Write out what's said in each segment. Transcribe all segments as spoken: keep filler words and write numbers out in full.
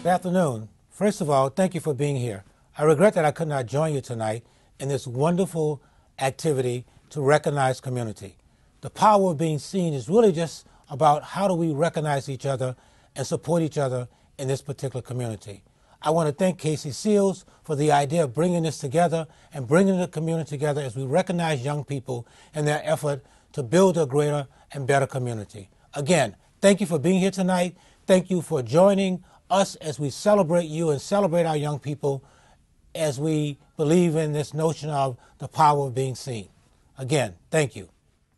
Good afternoon. First of all, thank you for being here. I regret that I could not join you tonight in this wonderful activity to recognize community. The power of being seen is really just about how do we recognize each other and support each other in this particular community. I want to thank Casey Seals for the idea of bringing this together and bringing the community together as we recognize young people in their effort to build a greater and better community. Again, thank you for being here tonight. Thank you for joining us as we celebrate you and celebrate our young people as we believe in this notion of the power of being seen. Again, thank you.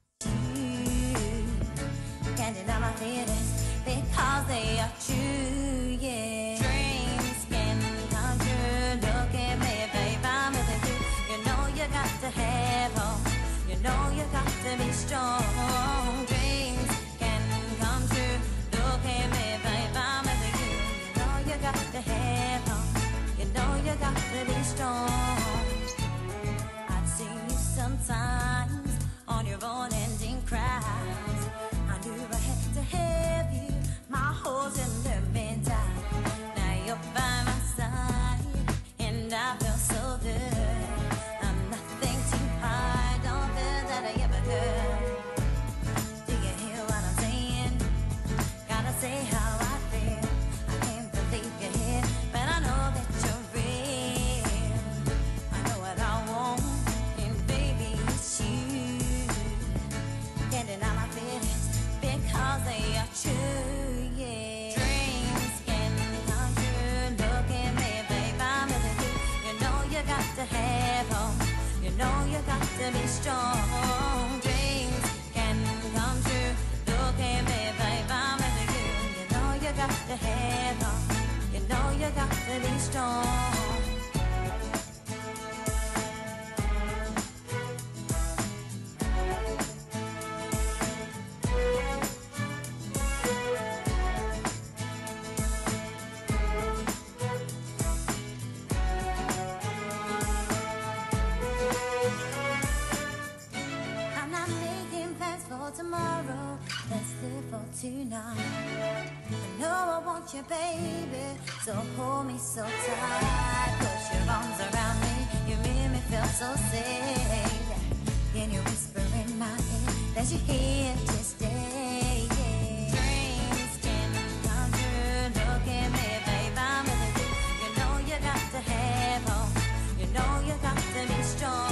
Because they are true, yeah. Dreams can come true. Look at me, babe, I'm with you. You know you got to have hope. You know you got to be strong. Dreams can come true. Look at me, babe, I'm with you. You know you got to have hope. You know you got to be strong. I've seen you sometimes on your own ending cries. I knew I had to have you. My holes in the meantime. Now you're by my side, and I feel so good. I'm nothing too hard, don't feel that I ever could. Do you hear what I'm saying? Gotta say how I feel. I can't believe you're here, but I know that you're real. I know what I want, and baby, it's you. Can't deny my feelings because they are true. To have hope, you know you got to be strong. Dreams can come true. Look at me, babe, I'm with you. You know you got to have hope. You know you got to be strong. Tomorrow, let's live for tonight. I know I want you, baby, so hold me so tight. Put your arms around me, you make me feel so safe. Can you whisper in my ear that you're here to stay? Dreams can come true. Look at me, babe, I'm with you. You know you got to have hope. You know you got to be strong.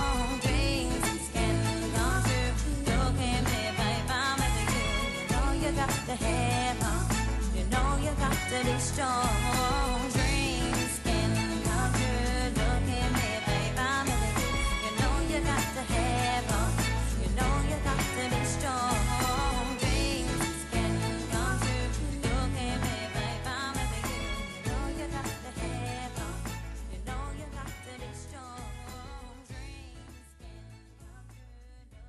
To have hope, you know you got to be strong. Dreams can come true. Look at me, babe, I'm with you. You know you got to have hope. You know you got to be strong. Dreams can come true. Look at me, babe, I'm with you. You know you got to have hope. You know you got to be strong. Dreams can come true.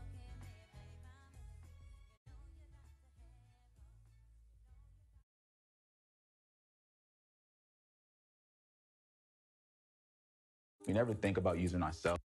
We never think about using ourselves.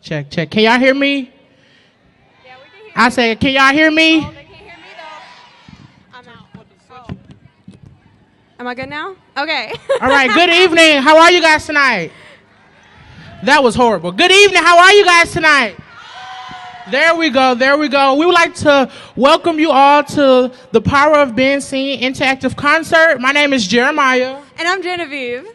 check, check. Can y'all hear me? Yeah, we can hear I said, can y'all hear me? Oh, they can't hear me though. I'm out. Oh. Am I good now? Okay. All right, good evening. How are you guys tonight? That was horrible. Good evening. How are you guys tonight? There we go. There we go. We would like to welcome you all to the Power of Being Seen interactive concert. My name is Jeremiah. And I'm Genevieve.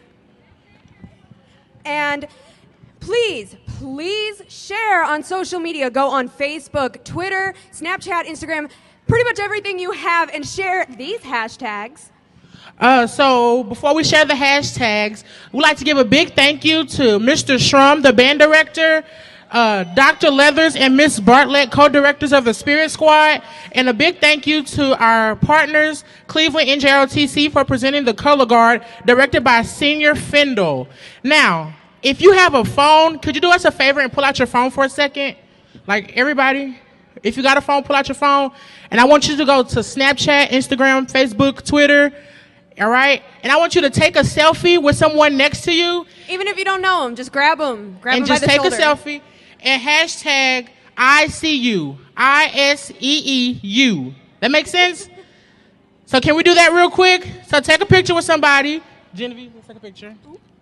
And please, please share on social media. Go on Facebook, Twitter, Snapchat, Instagram, pretty much everything you have, and share these hashtags. Uh, so before we share the hashtags, we'd like to give a big thank you to Mister Shrum, the band director, uh, Doctor Leathers and Miss Bartlett, co-directors of the Spirit Squad, and a big thank you to our partners, Cleveland N J R O T C, for presenting the Color Guard, directed by Senior Fendel. Now, if you have a phone, could you do us a favor and pull out your phone for a second? Like everybody, if you got a phone, pull out your phone. And I want you to go to Snapchat, Instagram, Facebook, Twitter, all right? And I want you to take a selfie with someone next to you. Even if you don't know them, just grab them. Grab and them just by the take shoulder. a selfie and hashtag I see you. I S E E U. That makes sense? So can we do that real quick? So take a picture with somebody. Genevieve, let's take a picture.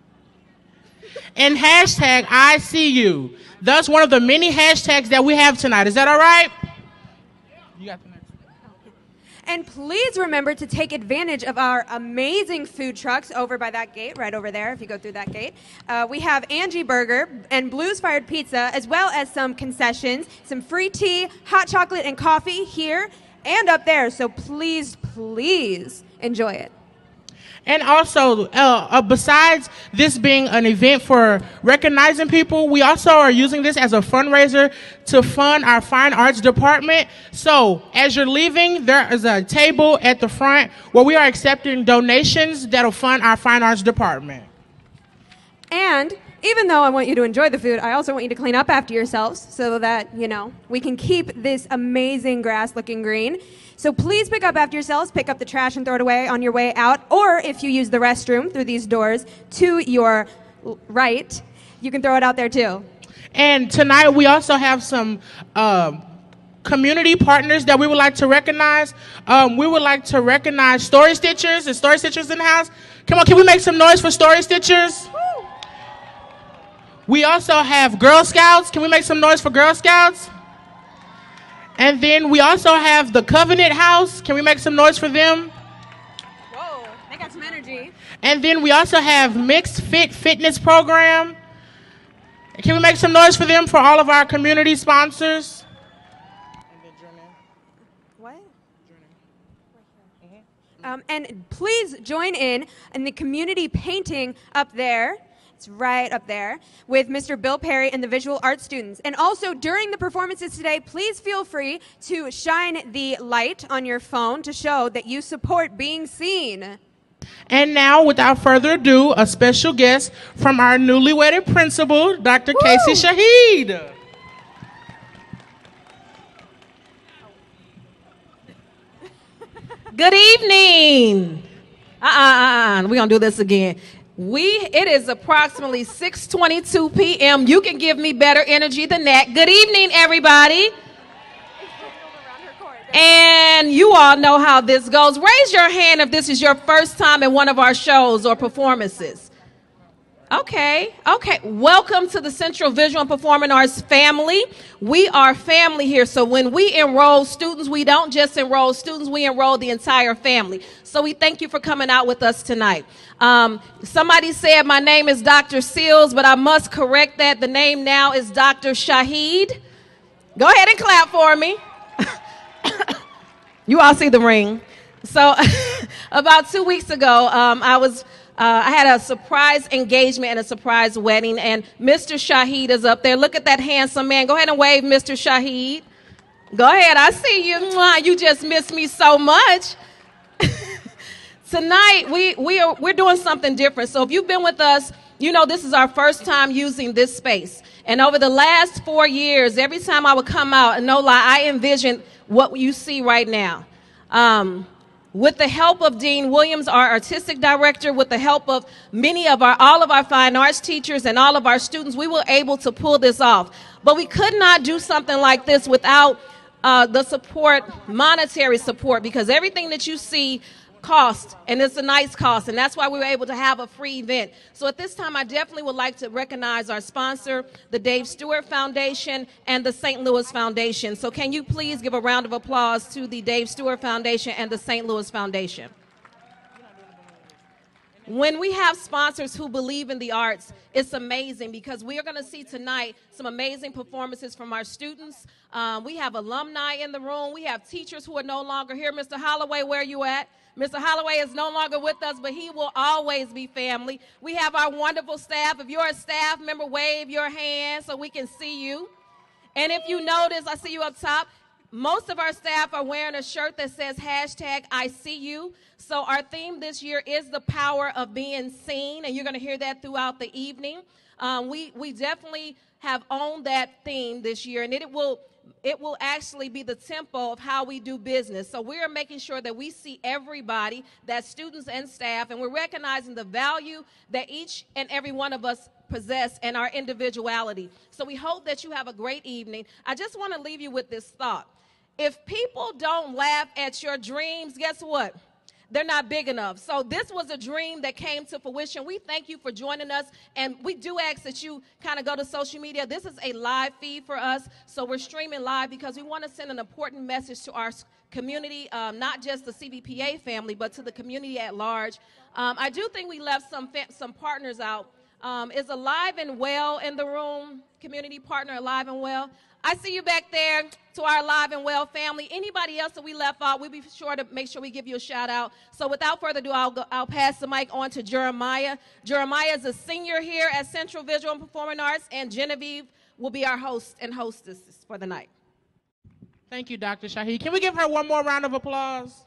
And hashtag I see you. That's one of the many hashtags that we have tonight. Is that all right? You got the next one. And please remember to take advantage of our amazing food trucks over by that gate, right over there, if you go through that gate. Uh, we have Angie Burger and Blues Fired Pizza, as well as some concessions, some free tea, hot chocolate, and coffee here and up there. So please, please enjoy it. And also, uh, uh, besides this being an event for recognizing people, we also are using this as a fundraiser to fund our fine arts department. So as you're leaving, there is a table at the front where we are accepting donations that'll fund our fine arts department. And even though I want you to enjoy the food, I also want you to clean up after yourselves so that, you know, we can keep this amazing grass looking green. So please pick up after yourselves, pick up the trash and throw it away on your way out. Or if you use the restroom through these doors to your right, you can throw it out there too. And tonight we also have some uh, community partners that we would like to recognize. Um, we would like to recognize Story Stitchers and Story Stitchers in the house. Come on, can we make some noise for Story Stitchers? Woo. We also have Girl Scouts. Can we make some noise for Girl Scouts? And then we also have the Covenant House. Can we make some noise for them? Whoa, they got some energy. And then we also have Mixed Fit Fitness Program. Can we make some noise for them, for all of our community sponsors? What? Um, and please join in in the community painting up there. It's right up there with Mister Bill Perry and the visual arts students. And also during the performances today, please feel free to shine the light on your phone to show that you support being seen. And now, without further ado, a special guest from our newly wedded principal, Doctor Woo! Casey Shahid. Good evening. Uh-uh, uh-uh. We're going to do this again. We, it is approximately six twenty-two p m You can give me better energy than that. Good evening, everybody. And you all know how this goes. Raise your hand if this is your first time in one of our shows or performances. Okay, okay. Welcome to the Central Visual and Performing Arts family. We are family here. So when we enroll students, we don't just enroll students, we enroll the entire family. So we thank you for coming out with us tonight. Um, somebody said my name is Doctor Seals, but I must correct that. The name now is Doctor Shahid. Go ahead and clap for me. You all see the ring. So about two weeks ago, um, I was uh, I had a surprise engagement and a surprise wedding, and Mister Shahid is up there. Look at that handsome man. Go ahead and wave, Mister Shahid. Go ahead. I see you. Mwah, you just missed me so much. Tonight, we, we are, we're doing something different. So if you've been with us, you know this is our first time using this space. And over the last four years, every time I would come out, and no lie, I envisioned what you see right now. Um, With the help of Dean Williams, our artistic director, with the help of many of our, all of our fine arts teachers and all of our students, we were able to pull this off. But we could not do something like this without uh, the support, monetary support, because everything that you see cost, and it's a nice cost, and that's why we were able to have a free event. So at this time, I definitely would like to recognize our sponsor, the Dave Stewart Foundation and the Saint Louis Foundation. So can you please give a round of applause to the Dave Stewart Foundation and the Saint Louis Foundation? When we have sponsors who believe in the arts, it's amazing, because we are going to see tonight some amazing performances from our students. Um, we have alumni in the room. We have teachers who are no longer here. Mister Holloway, where are you at? Mister Holloway is no longer with us, but he will always be family. We have our wonderful staff. If you're a staff member, wave your hand so we can see you. And if you notice, I see you up top, most of our staff are wearing a shirt that says hashtag I see you. So our theme this year is the power of being seen, and you're going to hear that throughout the evening. Um, we, we definitely have owned that theme this year, and it will it will actually be the tempo of how we do business. So we are making sure that we see everybody, that's students and staff, and we're recognizing the value that each and every one of us possess and our individuality. So we hope that you have a great evening. I just want to leave you with this thought. If people don't laugh at your dreams, guess what? They're not big enough. So this was a dream that came to fruition. We thank you for joining us, and we do ask that you kind of go to social media. This is a live feed for us, so we're streaming live because we want to send an important message to our community, um, not just the C V P A family, but to the community at large. Um, I do think we left some some partners out. Um, is Alive and Well in the room? Community partner Alive and Well. I see you back there. To our Alive and Well family. Anybody else that we left out, we'll be sure to make sure we give you a shout out. So without further ado, I'll, go, I'll pass the mic on to Jeremiah. Jeremiah is a senior here at Central Visual and Performing Arts, and Genevieve will be our host and hostess for the night. Thank you, Doctor Shahi. Can we give her one more round of applause?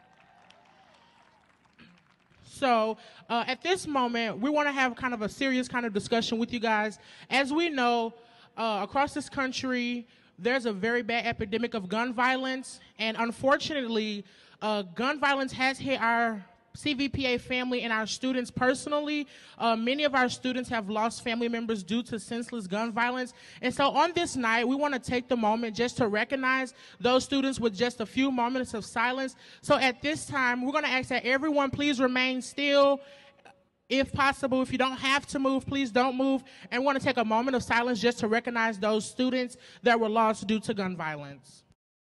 So uh, at this moment, we want to have kind of a serious kind of discussion with you guys. As we know, uh, across this country, there's a very bad epidemic of gun violence, and unfortunately, uh, gun violence has hit our C V P A family and our students personally. Uh, many of our students have lost family members due to senseless gun violence. And so on this night, we want to take the moment just to recognize those students with just a few moments of silence. So at this time, we're going to ask that everyone please remain still. If possible, if you don't have to move, please don't move. And we want to take a moment of silence just to recognize those students that were lost due to gun violence.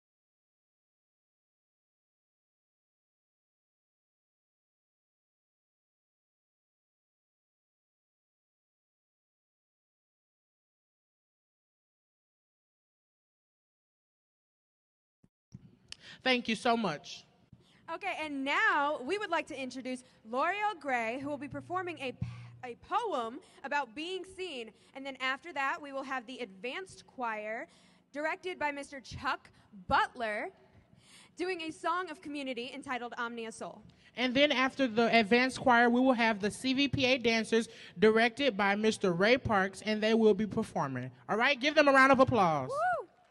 Thank you so much. Okay, and now we would like to introduce L'Oreal Gray, who will be performing a, a poem about being seen. And then after that, we will have the advanced choir, directed by Mister Chuck Butler, doing a song of community entitled Omnia Soul. And then after the advanced choir, we will have the C V P A dancers, directed by Mister Ray Parks, and they will be performing. All right, give them a round of applause. Woo!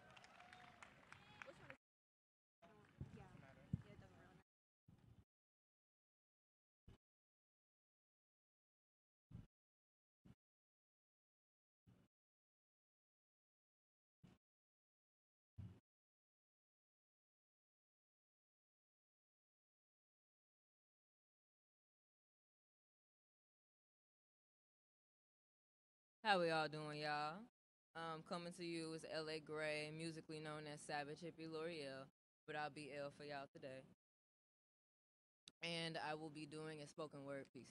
How we all doing, y'all? Um, coming to you is L A Gray, musically known as Savage Hippie L'Oreal, but I'll be L for y'all today. And I will be doing a spoken word piece.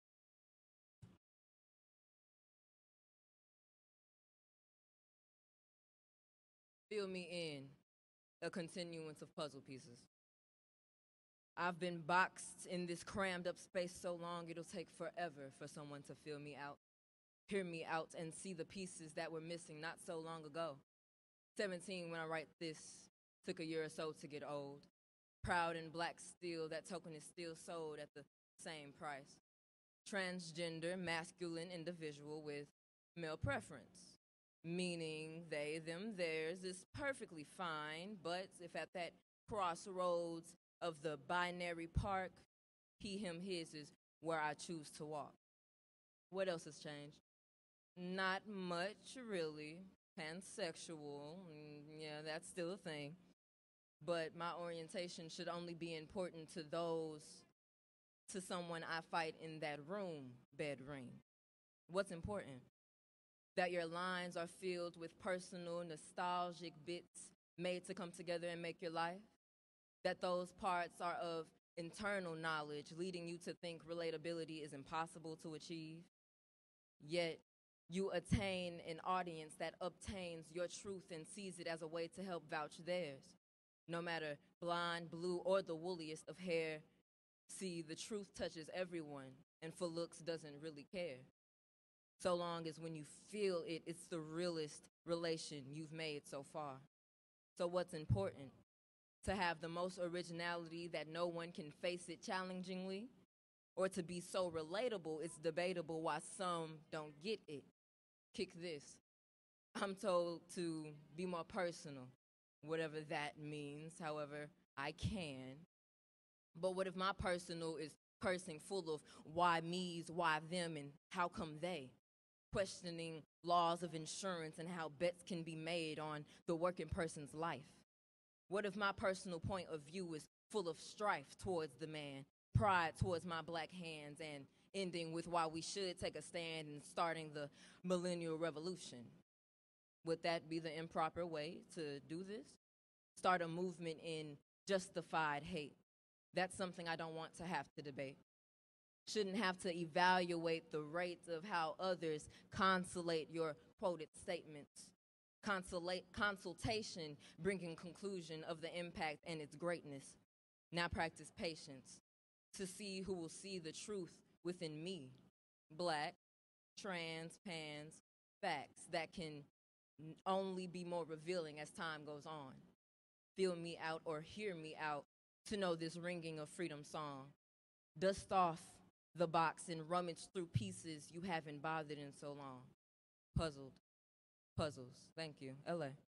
Fill me in, a continuance of puzzle pieces. I've been boxed in this crammed up space so long it'll take forever for someone to fill me out. Hear me out and see the pieces that were missing not so long ago. seventeen when I write this, took a year or so to get old. Proud and black still, that token is still sold at the same price. Transgender, masculine individual with male preference. Meaning they, them, theirs is perfectly fine, but if at that crossroads of the binary park, he, him, his is where I choose to walk. What else has changed? Not much, really. Pansexual, mm, yeah, that's still a thing. But my orientation should only be important to those, to someone I fight in that room, bedroom. What's important? That your lines are filled with personal, nostalgic bits made to come together and make your life. That those parts are of internal knowledge, leading you to think relatability is impossible to achieve. Yet, you attain an audience that obtains your truth and sees it as a way to help vouch theirs. No matter blonde, blue, or the wooliest of hair, see, the truth touches everyone, and for looks doesn't really care. So long as when you feel it, it's the realest relation you've made so far. So what's important? To have the most originality that no one can face it challengingly, or to be so relatable it's debatable why some don't get it. Kick this. I'm told to be more personal, whatever that means, however I can. But what if my personal is cursing, full of why me's, why them, and how come they? Questioning laws of insurance and how bets can be made on the working person's life. What if my personal point of view is full of strife towards the man, pride towards my black hands, and ending with why we should take a stand and starting the millennial revolution? Would that be the improper way to do this? Start a movement in justified hate. That's something I don't want to have to debate. Shouldn't have to evaluate the rates of how others consolate your quoted statements. Consolate, consultation bringing conclusion of the impact and its greatness. Now practice patience to see who will see the truth within me. Black, trans, pans, facts that can only be more revealing as time goes on. Feel me out or hear me out to know this ringing of freedom song. Dust off the box and rummage through pieces you haven't bothered in so long. Puzzled. Puzzles. Thank you. L A.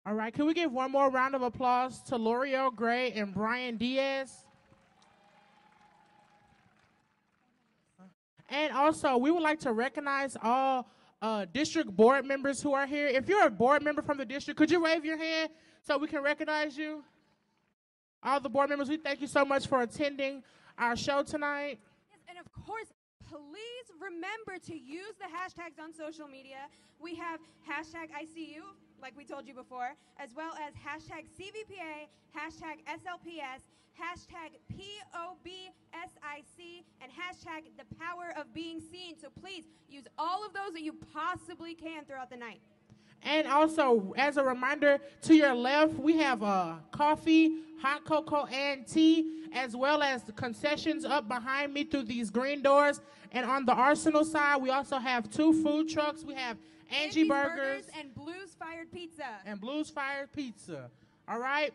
All right, can we give one more round of applause to L'Oreal Gray and Brian Diaz? And also, we would like to recognize all uh, district board members who are here. If you're a board member from the district, could you wave your hand so we can recognize you? All the board members, we thank you so much for attending our show tonight. Yes, and of course, please remember to use the hashtags on social media. We have hashtag I C U, like we told you before, as well as hashtag C V P A, hashtag S L P S, hashtag P O B S I C, and hashtag the power of being seen. So please use all of those that you possibly can throughout the night. And also, as a reminder, to your left, we have uh, coffee, hot cocoa, and tea, as well as the concessions up behind me through these green doors. And on the Arsenal side, we also have two food trucks. We have Angie Andy's Burgers, Burgers and Blues Fired Pizza. and Blues Fired Pizza. All right?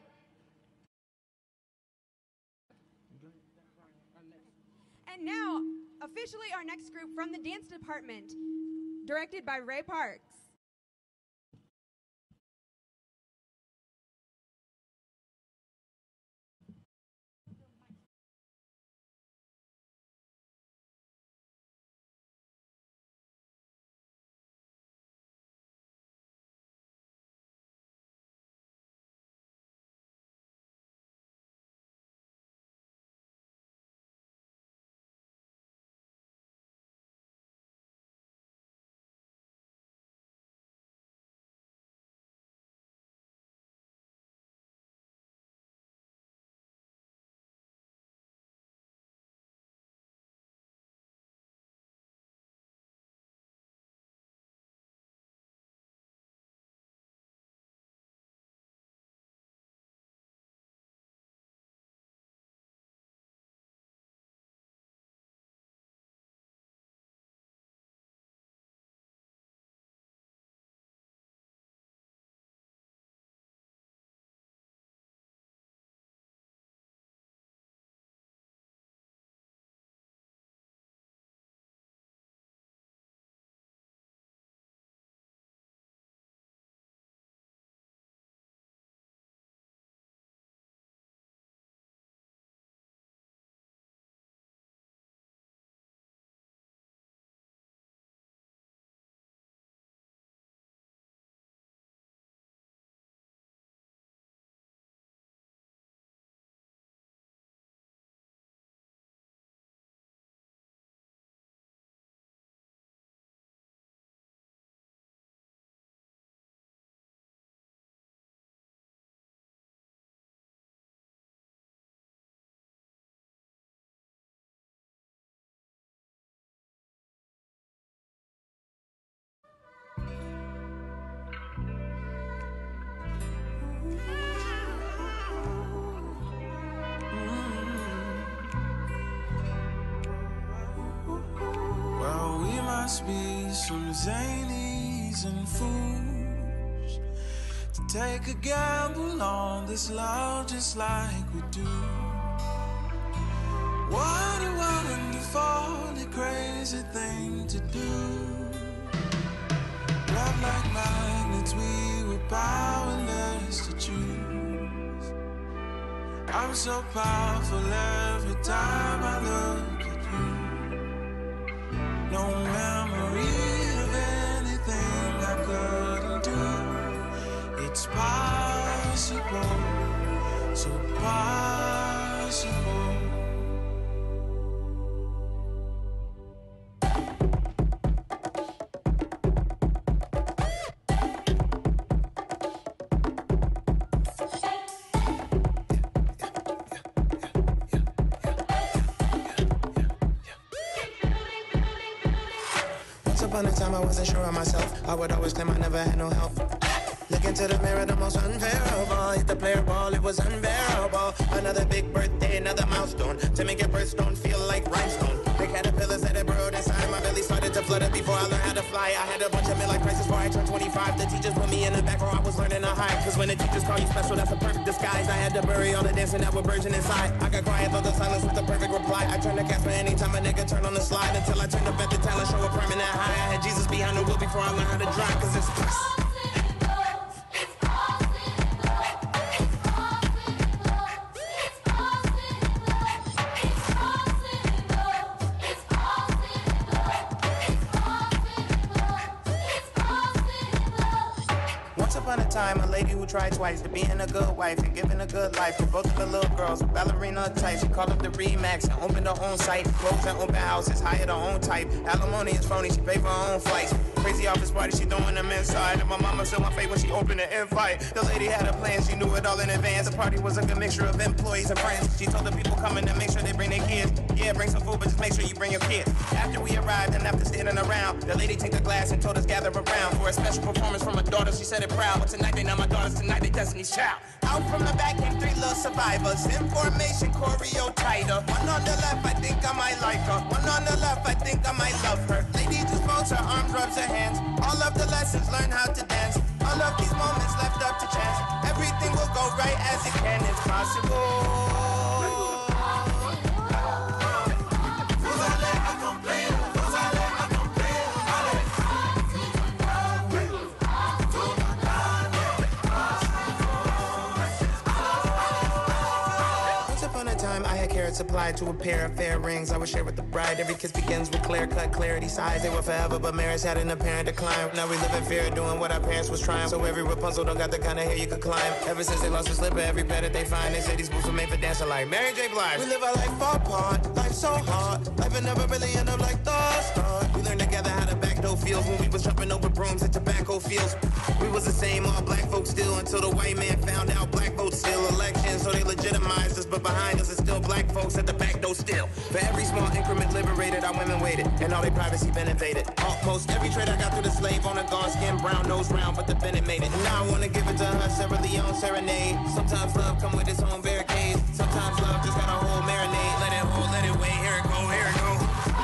And now, officially our next group from the dance department, directed by Ray Parks. Well, we must be some zanies and fools to take a gamble on this love just like we do. What a wonderful, crazy thing to do. Love like magnets, we were powerless to choose. I'm so powerful every time I look at you. No memory of anything I couldn't do. It's possible, so possible. Upon a time I wasn't sure of myself. I would always claim I never had no help. Look into the mirror, the most unfair of all. Hit the player ball, it was unbearable. Another big birthday, another milestone. To make your birthstone feel like rhinestone. The caterpillars that had burrowed inside my belly started to flutter before I learned how to fly. I had a bunch of midlife crisis before I turned twenty-five. The teachers put me in the back row, I was learning to hide. Cause when the teachers call you special, that's a perfect disguise. I had to bury all the dancing that were virgin inside. I got quiet though the silence was the perfect reply. I turned to Casper anytime a nigga turned on the slide. Until I turned up at the talent show a permanent high. I had Jesus behind the wheel before I learned how to drive. Cause it's time, a lady who tried twice to being a good wife and giving a good life for both of the little girls with ballerina type. She called up the Remax and opened her own site. Closed and open houses, hired her own type. Alimony is phony, she paid for her own flights. Crazy office party, she throwing them inside. And my mama still my face when she opened the invite. The lady had a plan, she knew it all in advance. The party was a good mixture of employees and friends. She told the people coming to make sure they bring their kids. Yeah, bring some food, but just make sure you bring your kids. After we arrived and after standing around, the lady took the glass and told us gather around for a special performance from her daughter. She said it proud. But tonight they not my daughters, tonight they Destiny's Child. Out from the back came three little survivors. In formation, choreo tighter. One on the left, I think I might like her. One on the left, I think I might love her. Lady just folds her arms, rubs her hands. All of the lessons, learn how to dance. All of these moments left up to chance. Everything will go right as it can. It's possible. Carrots applied to a pair of fair rings I would share with the bride. Every kiss begins with clear cut clarity. Sighs they were forever, but marriage had an apparent decline. Now we live in fear of doing what our parents was trying. So every Rapunzel don't got the kind of hair you could climb. Ever since they lost their slipper, every pair that they find, they say these boots were made for dancing like Mary J. Blige. We live our life far apart, life so hard. Life will never really end up like the start. We learned together how the back door feels when we was jumping over brooms at tobacco fields. We was the same, all black folks still, until the white man found out black votes still elections. So they legitimized us, but behind us is still black folks at the back door still. For every small increment liberated, our women waited, and all their privacy been invaded. Almost every trade I got through the slave owner, gone skin, brown nose round, but the Bennett made it. And now I wanna give it to her, Sarah Leone serenade. Sometimes love come with its own barricades. Sometimes love just got a whole marinade. Let it hold, let it wait, here it go, here it go.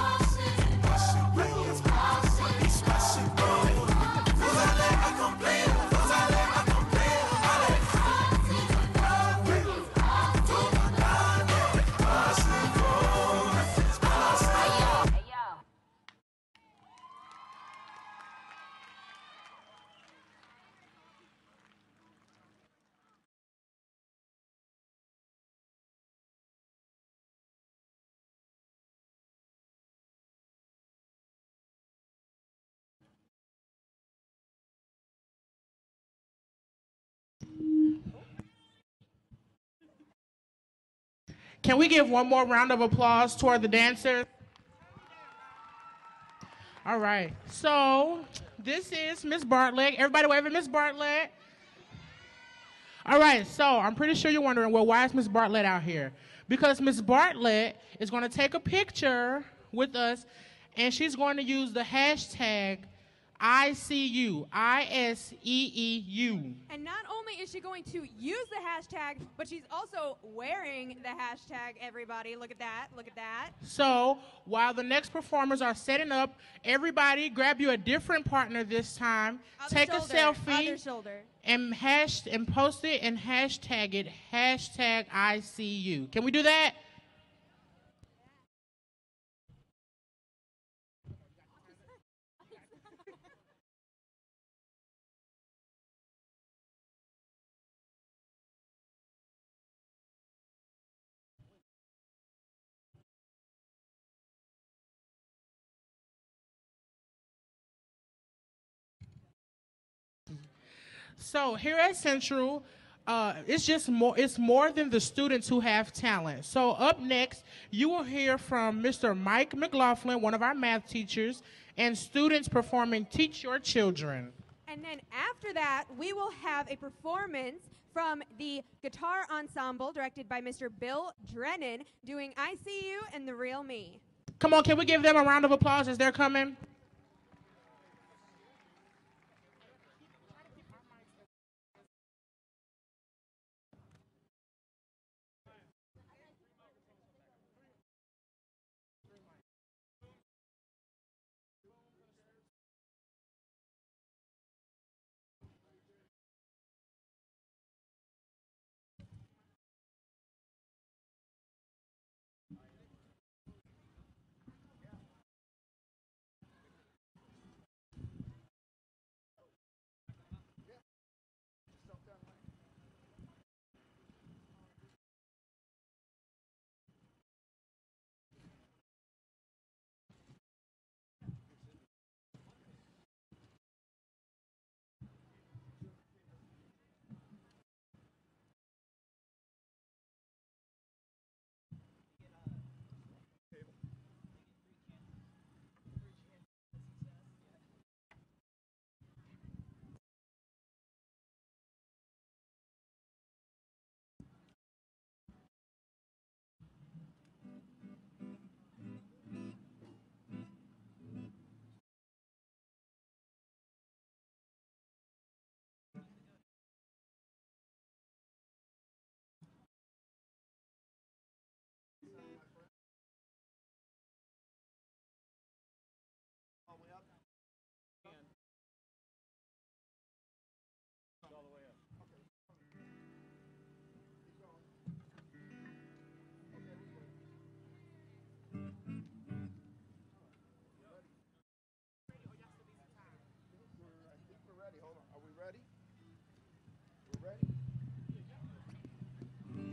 Can we give one more round of applause toward the dancers? All right. So this is Miss Bartlett. Everybody wave at Miss Bartlett. All right. So I'm pretty sure you're wondering, well, why is Miss Bartlett out here? Because Miss Bartlett is going to take a picture with us, and she's going to use the hashtag I see you, I S E E U. And not only is she going to use the hashtag, but she's also wearing the hashtag, everybody. Look at that, look at that. So while the next performers are setting up, everybody grab you a different partner this time. Other Take shoulder, a selfie other shoulder. and hash and post it and hashtag it, hashtag I see you. Can we do that? So here at Central, uh, it's just more, it's more than the students who have talent. So up next, you will hear from Mister Mike McLaughlin, one of our math teachers, and students performing Teach Your Children. And then after that, we will have a performance from the guitar ensemble directed by Mister Bill Drennan doing I See You and The Real Me. Come on, can we give them a round of applause as they're coming?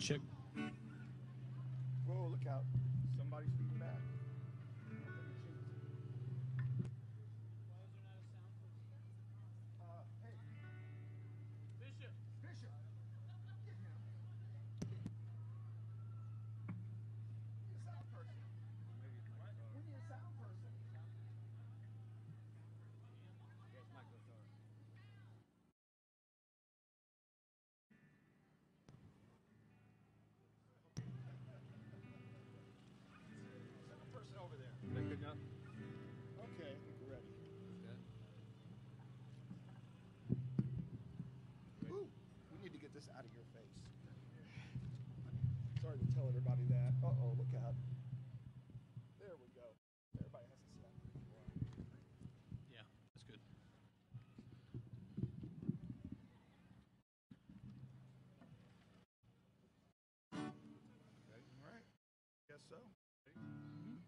check. Whoa, look out. Somebody's feeding back. Uh, hey. Bishop. Bishop. Get him. We need a sound person. We need a sound person. Sound person over there. Is that good enough? Okay, I think we're ready. Ooh, we need to get this out of your face. Sorry to tell everybody that. Uh-oh, look out. There we go. Everybody has to see that. Yeah, that's good. All right. Guess so. Mm-hmm.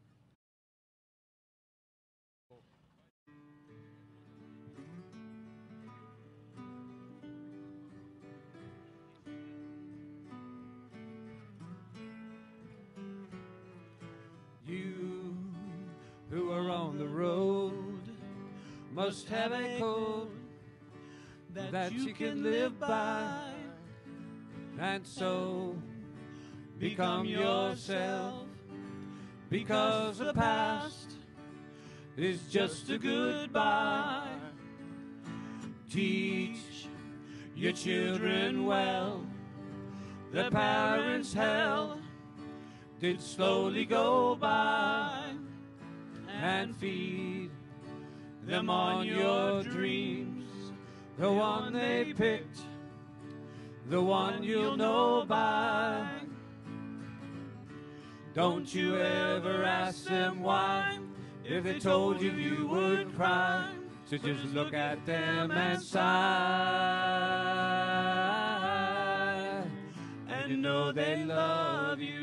You who are on the road must have a code that you can live by, and so become yourself, because the past is just a goodbye. Teach your children well, their parents' hell did slowly go by, and feed them on your dreams, the one they picked, the one you'll know by. Don't you ever ask them why, if they told you you would cry, so just look at them and sigh, and you know they love you.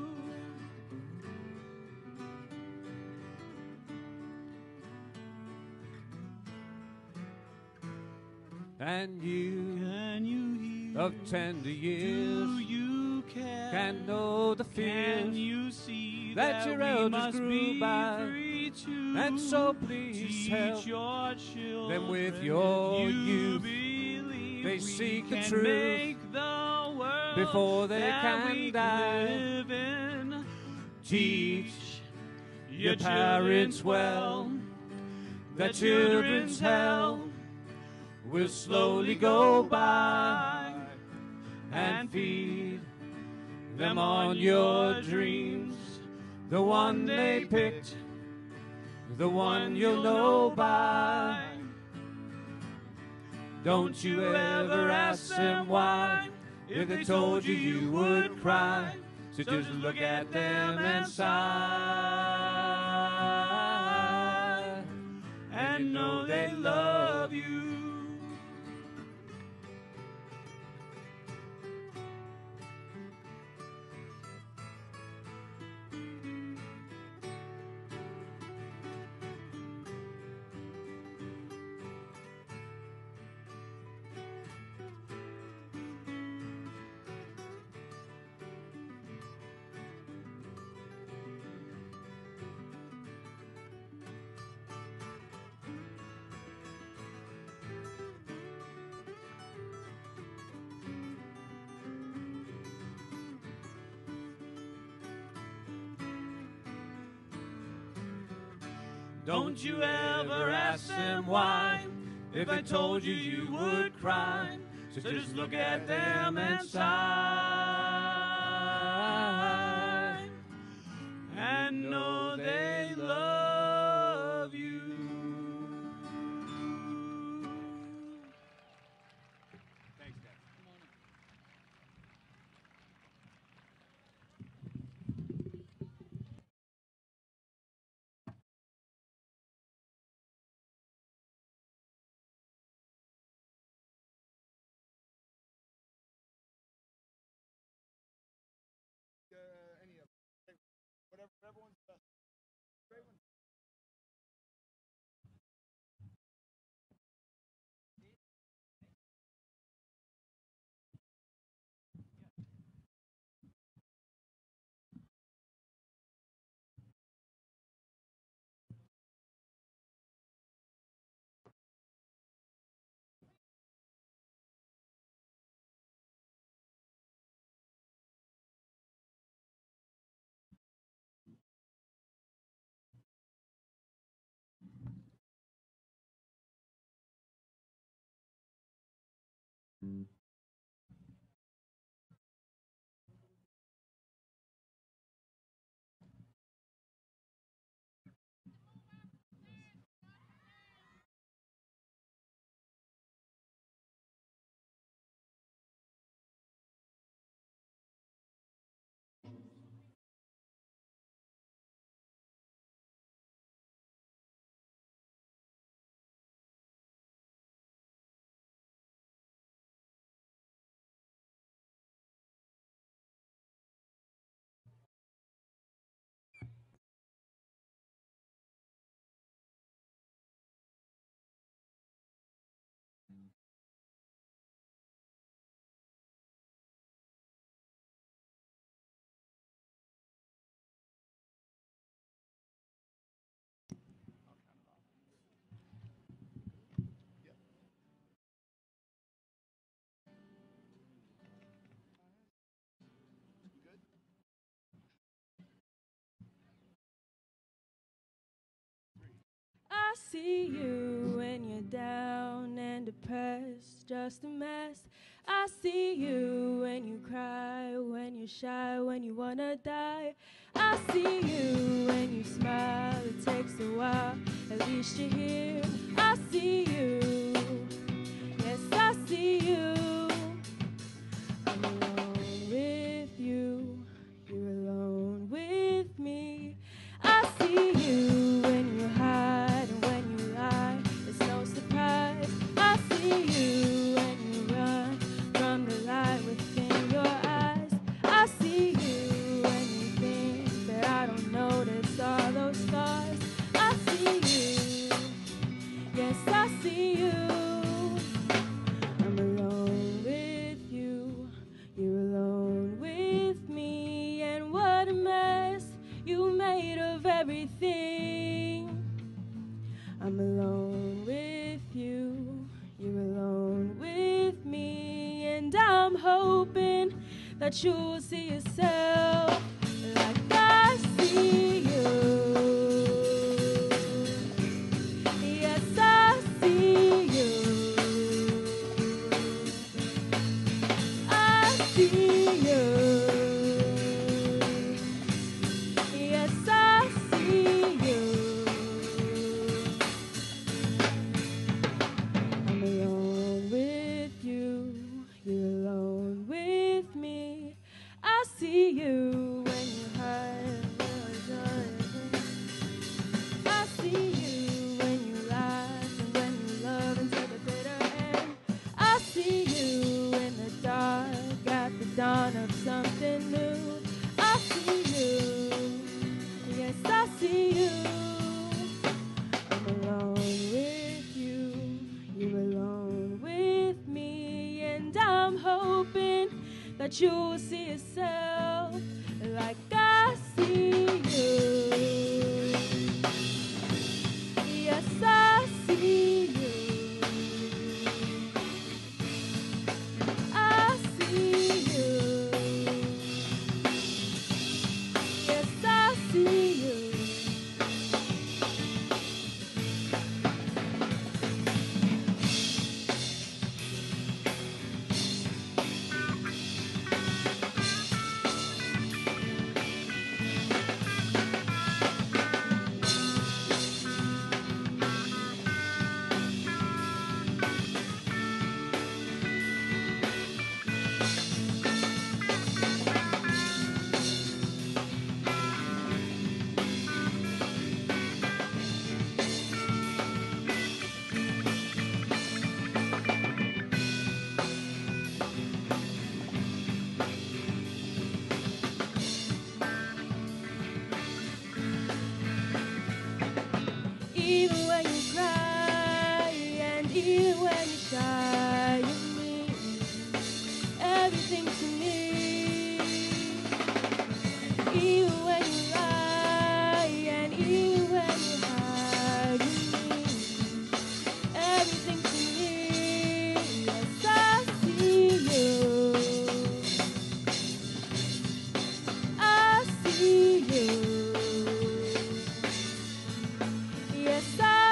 And you, Can you hear? of tender years, Do you care? can know the fears Can you see that that your we elders must grew be by? free to And so please teach help your children them with your you youth. believe They we seek the can truth make the world before they that can we die. live in. Teach your your parents well, the that children's hell will slowly go by, and feed them on your dreams, the one they picked, the one you'll know by. Don't you ever ask them why, if they told you you would cry, so just look at them and sigh, and know they love you. Don't you ever ask them why, if I told you you would cry, so just look at them and sigh, and know they love you. Thanks, guys. Come on up. Uh, any of them. Whatever, everyone's best. Great one. I see you when you're down and depressed, just a mess. I see you when you cry, when you're shy, when you wanna die. I see you when you smile, it takes a while, at least you're here. I see you, yes, I see you. I'm alone with you, you're alone with me. I see you when you hide and when you lie, it's no surprise. I see you when you run from the light within your eyes. I see you when you think that I don't notice all those scars. I see you, yes, I see you. I'm alone with you, you're alone with me, and what a mess you made of everything. I'm alone with you, you're alone with me, and I'm hoping that you'll see yourself like I see you. Yes, I see you. I see you. Yes, I see you. I'm alone with you, you're alone with me. I see you when you hide. I see you when you laugh and when you love until the bitter end. I see you in the dark at the dawn of something new. I see you, yes, I see you. I'm alone with you, you're alone with me, and I'm hoping that you'll see yourself like I see you. Yes, I see you. I see you. Yes, I see you. Even when you cry and even when you shy, you mean everything to me. Even when you lie and even when you hide, you mean everything to me. Yes, I see you. I see you. Yes, I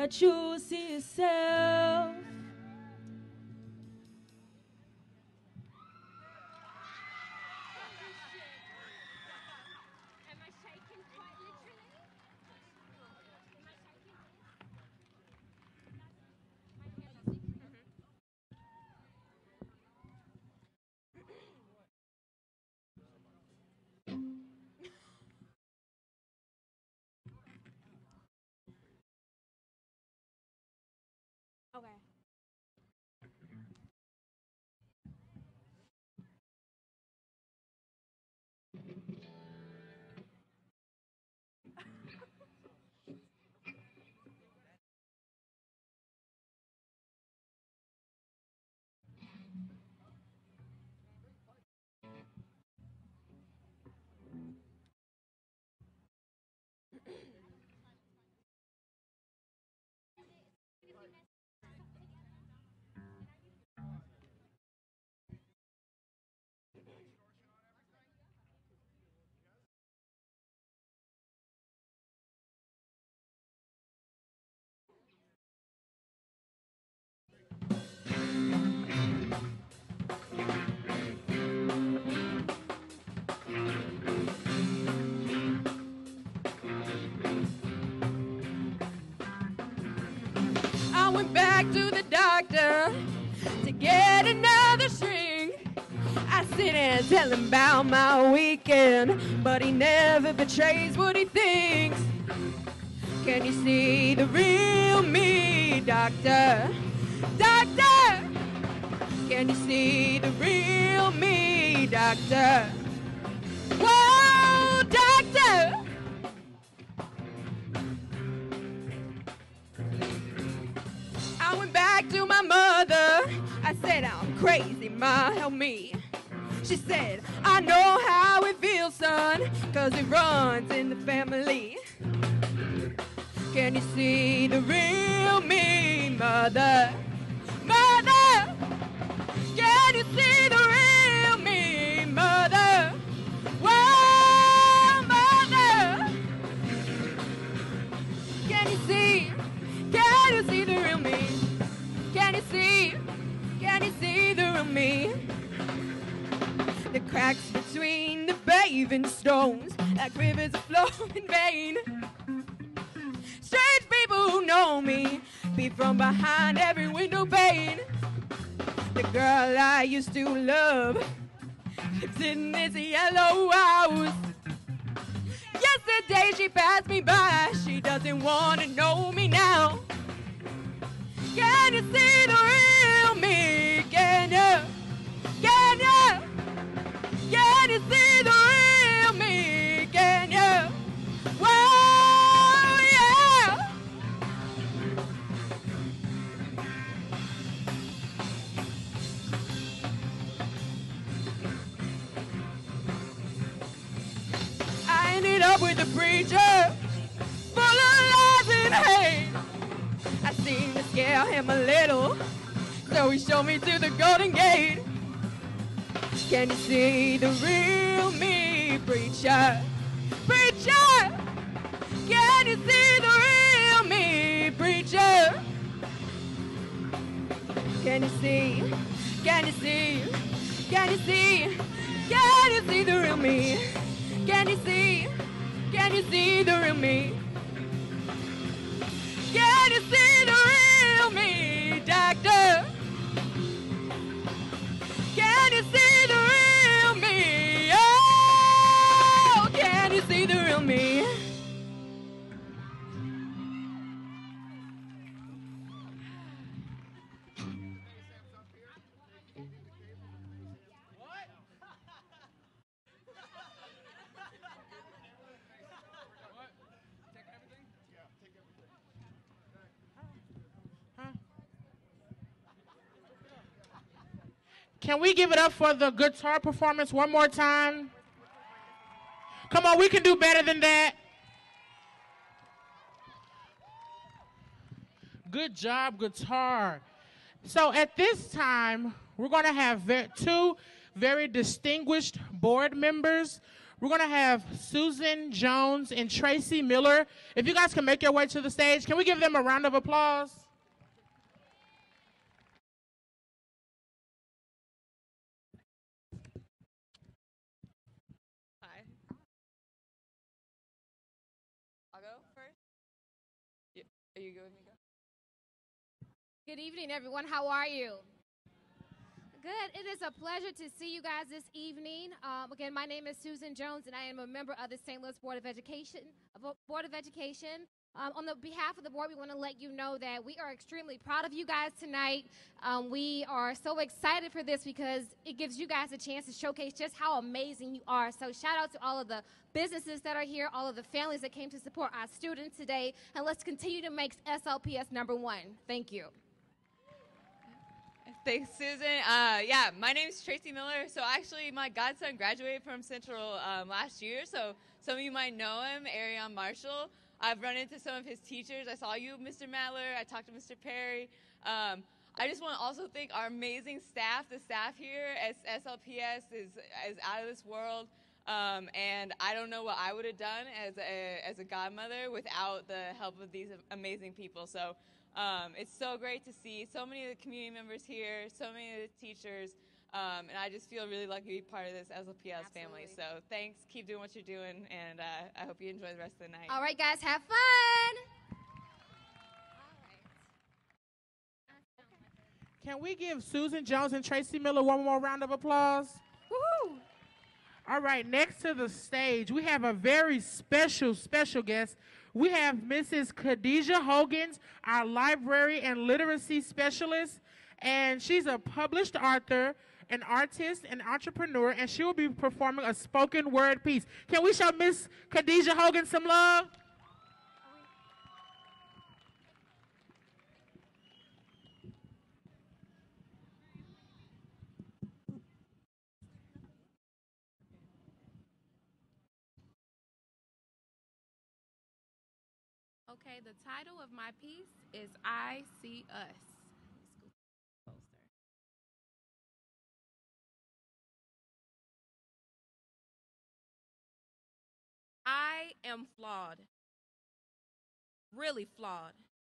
that you see yourself. Okay. I went back to the doctor to get another shrink. I sit and tell him about my weekend, but he never betrays what he thinks. Can you see the real me, doctor? Doctor! Can you see the real me, doctor? Whoa, doctor! I went back to my mother. I said, I'm crazy, ma, help me. She said, I know how it feels, son, cause it runs in the family. Can you see the real me, mother? Mother! Can you see the real me, mother? Whoa, mother! Can you see? Can you see the real me? Can you see? Can you see the real me? The cracks between the paving stones, like rivers flow in vain. Strange people who know me peep from behind every window pane. The girl I used to love lives in this yellow house. Yesterday she passed me by, she doesn't want to know me now. Can you see the real me? Can you? Can you? Can you see the real me? Can you? Whoa, yeah! I ended up with a preacher full of lies and hate. I seemed to scare him a little, so he showed me to the Golden Gate. Can you see the real me, preacher? Preacher! Can you see the real me, preacher? Can you see? Can you see? Can you see? Can you see the real me? Can you see? Can you see the real me? Can you see the real me, doctor? Can you see the real me? Oh, can you see the real me? Can we give it up for the guitar performance one more time? Come on, we can do better than that. Good job, guitar. So at this time, we're going to have ve- two very distinguished board members We're going to have Susan Jones and Tracy Miller. If you guys can make your way to the stage, can we give them a round of applause? Hi. I'll go first. Yeah. Are you good with me? Go. Good evening, everyone. How are you? Good. It is a pleasure to see you guys this evening. Um, again, my name is Susan Jones, and I am a member of the Saint Louis Board of Education. Board of Education. Um, on the behalf of the board, we want to let you know that we are extremely proud of you guys tonight. Um, we are so excited for this because it gives you guys a chance to showcase just how amazing you are. So shout out to all of the businesses that are here, all of the families that came to support our students today, and let's continue to make S L P S number one. Thank you. Thanks, Susan. Uh, yeah, my name is Tracy Miller. So actually, my godson graduated from Central um, last year. So some of you might know him, Arion Marshall. I've run into some of his teachers. I saw you, Mister Mattler. I talked to Mister Perry. Um, I just want to also thank our amazing staff. The staff here at S L P S is, is out of this world. Um, and I don't know what I would have done as a, as a godmother without the help of these amazing people. So um, it's so great to see so many of the community members here, so many of the teachers, um, and I just feel really lucky to be part of this S L P S family. So thanks, keep doing what you're doing, and uh, I hope you enjoy the rest of the night. All right, guys, have fun. Can we give Susan Jones and Tracy Miller one more round of applause? Woohoo! All right, next to the stage, we have a very special, special guest. We have Missus Khadijah Hogans, our library and literacy specialist, and she's a published author, an artist, an entrepreneur, and she will be performing a spoken word piece. Can we show Miss Khadijah Hogan some love? Okay, the title of my piece is I See Us. I am flawed, really flawed.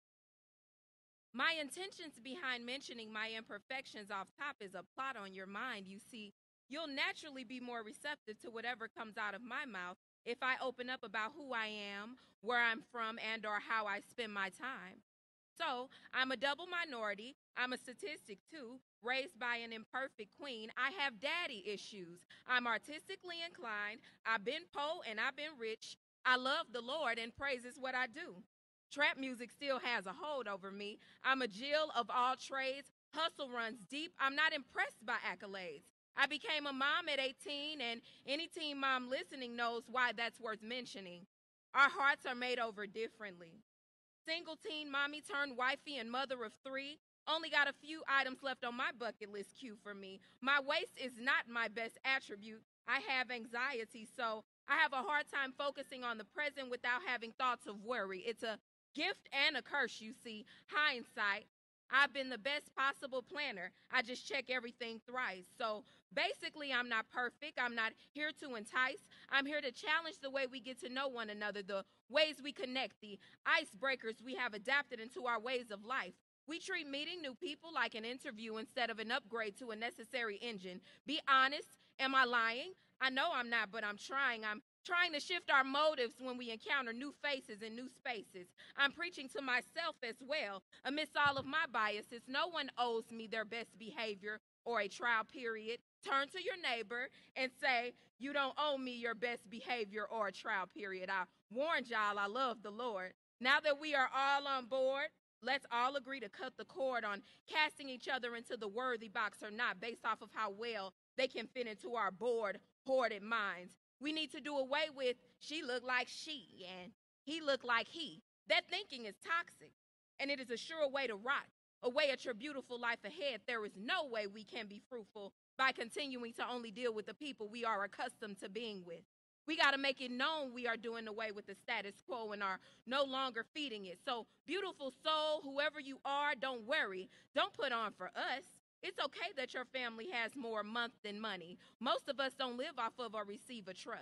My intentions behind mentioning my imperfections off top is a plot on your mind. You see, you'll naturally be more receptive to whatever comes out of my mouth if I open up about who I am, where I'm from, and or how I spend my time. So, I'm a double minority. I'm a statistic, too, raised by an imperfect queen. I have daddy issues. I'm artistically inclined. I've been poor and I've been rich. I love the Lord, and praise is what I do. Trap music still has a hold over me. I'm a Jill of all trades. Hustle runs deep. I'm not impressed by accolades. I became a mom at eighteen, and any teen mom listening knows why that's worth mentioning. Our hearts are made over differently. Single teen mommy turned wifey and mother of three. Only got a few items left on my bucket list queue for me. My waist is not my best attribute. I have anxiety, so I have a hard time focusing on the present without having thoughts of worry. It's a gift and a curse, you see. Hindsight. I've been the best possible planner. I just check everything thrice. So basically, I'm not perfect. I'm not here to entice. I'm here to challenge the way we get to know one another, the ways we connect, the icebreakers we have adapted into our ways of life. We treat meeting new people like an interview instead of an upgrade to a necessary engine. Be honest. Am I lying? I know I'm not, but I'm trying. I'm trying to shift our motives when we encounter new faces and new spaces. I'm preaching to myself as well. Amidst all of my biases, no one owes me their best behavior or a trial period. Turn to your neighbor and say, you don't owe me your best behavior or a trial period. I warned y'all I love the Lord. Now that we are all on board, let's all agree to cut the cord on casting each other into the worthy box or not based off of how well they can fit into our bored, hoarded minds. We need to do away with she looked like she and he looked like he. That thinking is toxic, and it is a sure way to rot, away at your beautiful life ahead. There is no way we can be fruitful by continuing to only deal with the people we are accustomed to being with. We got to make it known we are doing away with the status quo and are no longer feeding it. So, beautiful soul, whoever you are, don't worry. Don't put on for us. It's okay that your family has more month than money. Most of us don't live off of or receive a trust.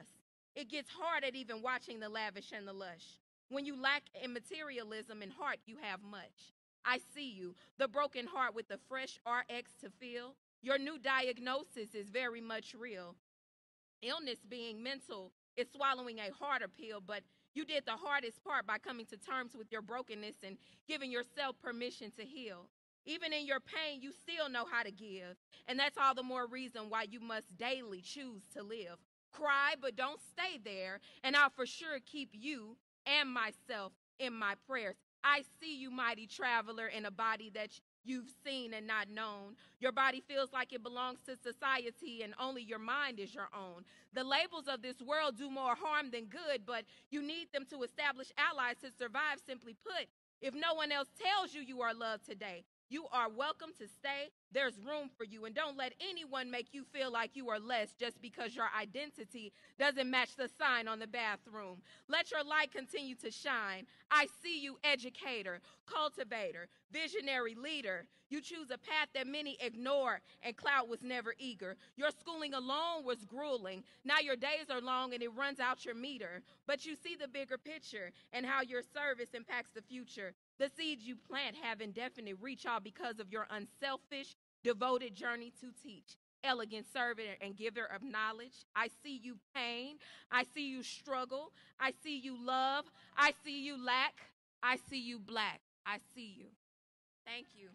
It gets hard at even watching the lavish and the lush. When you lack in materialism and heart, you have much. I see you, the broken heart with the fresh R X to feel. Your new diagnosis is very much real. Illness being mental is swallowing a harder pill, but you did the hardest part by coming to terms with your brokenness and giving yourself permission to heal. Even in your pain, you still know how to give, and that's all the more reason why you must daily choose to live. Cry, but don't stay there, and I'll for sure keep you and myself in my prayers. I see you, mighty traveler, in a body that you've seen and not known. Your body feels like it belongs to society and only your mind is your own. The labels of this world do more harm than good, but you need them to establish allies to survive. Simply put, if no one else tells you you are loved today, you are welcome to stay. There's room for you, and don't let anyone make you feel like you are less just because your identity doesn't match the sign on the bathroom. Let your light continue to shine. I see you, educator, cultivator, visionary leader. You choose a path that many ignore, and clout was never eager. Your schooling alone was grueling. Now your days are long and it runs out your meter. But you see the bigger picture and how your service impacts the future. The seeds you plant have indefinite reach, all because of your unselfish, devoted journey to teach. Elegant servant and giver of knowledge. I see you pain. I see you struggle. I see you love. I see you lack. I see you black. I see you. Thank you.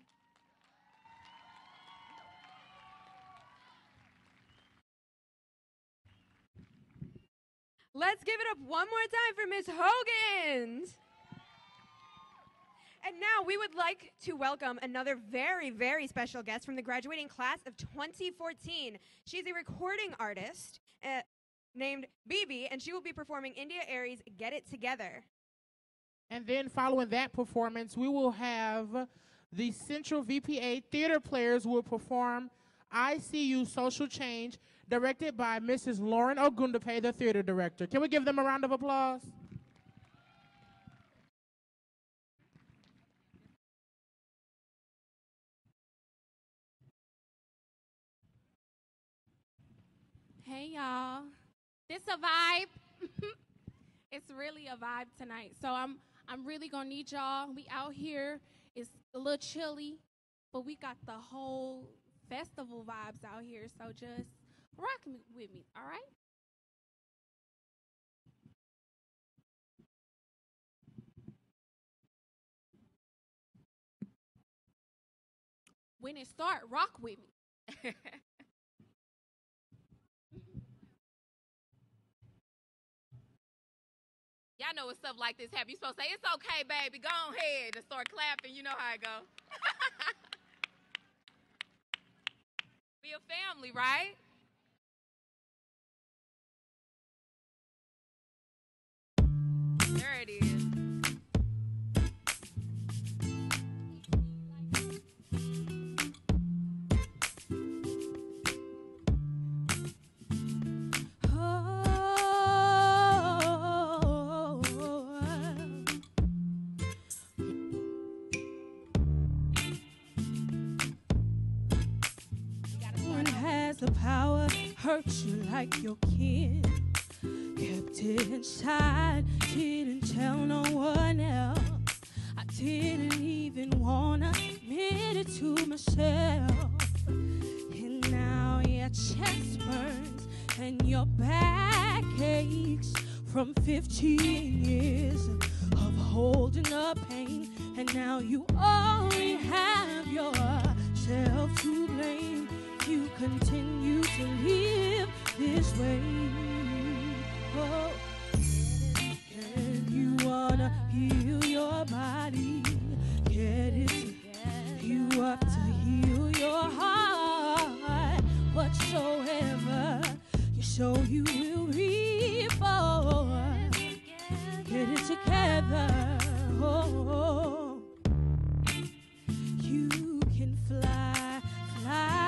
Let's give it up one more time for Miss Hogan. And now we would like to welcome another very, very special guest from the graduating class of twenty fourteen. She's a recording artist uh, named Bibi, and she will be performing India Aries' Get It Together. And then following that performance, we will have the Central V P A Theater Players will perform I See You Social Change, directed by Missus Lauren Ogundape, the theater director. Can we give them a round of applause? Hey y'all, this a vibe. It's really a vibe tonight. So I'm I'm really gonna need y'all. We out here. It's a little chilly, but we got the whole festival vibes out here. So just rock me, with me, all right? When it start, rock with me. Y'all know when stuff like this happens, you're supposed to say, it's okay, baby, go ahead and start clapping. You know how it go. Be a family, right? There it is. The power hurt you like your kin. Kept it inside, didn't tell no one else. I didn't even wanna admit it to myself. And now your chest burns and your back aches from fifteen years of holding up pain. And now you only have yourself to blame. You continue to live this way. Oh, and you wanna heal your body, get it. You have to heal your heart. Whatsoever you sow, you will reap. Oh, get it together. Oh, you can fly, fly.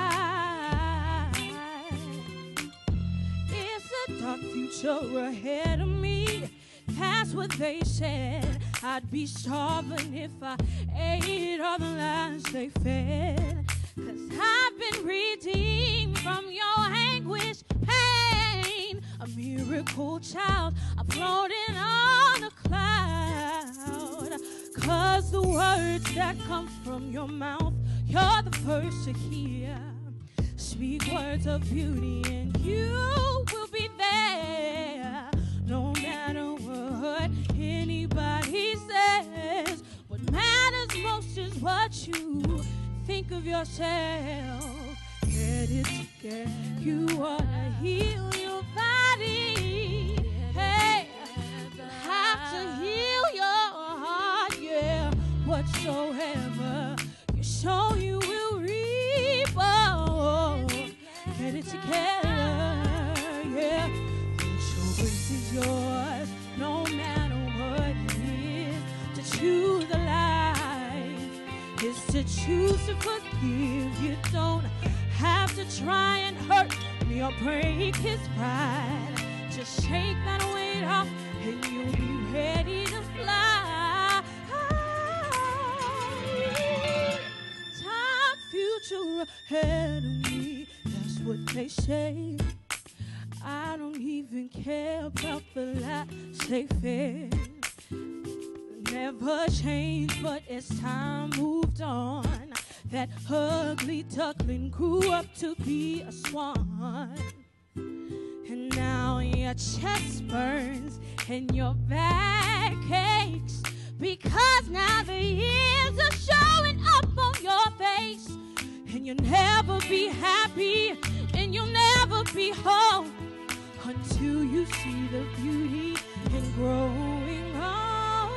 Dark future ahead of me. That's what they said. I'd be starving if I ate all the lies they fed. Cause I've been redeemed from your anguish, pain. a miracle child. I'm floating on a cloud. Cause the words that come from your mouth, you're the first to hear. Speak words of beauty and you will be there. No matter what anybody says, what matters most is what you think of yourself. Get it together. You wanna heal your body. Hey, you have to heal your heart, yeah. Whatsoever you sow, you will reap. Oh, get it together, yeah. The choice is yours, no matter what it is. To choose the life is to choose to forgive. You don't have to try and hurt me or break his pride. Just shake that weight off and you'll be ready to fly. Time, future ahead of me, that's what they say. I don't even care about the laissez-faire. Never changed, but as time moved on, that ugly duckling grew up to be a swan. And now your chest burns and your back aches, because now the years are showing up on your face. And you'll never be happy and you'll never be whole until you see the beauty in growing old.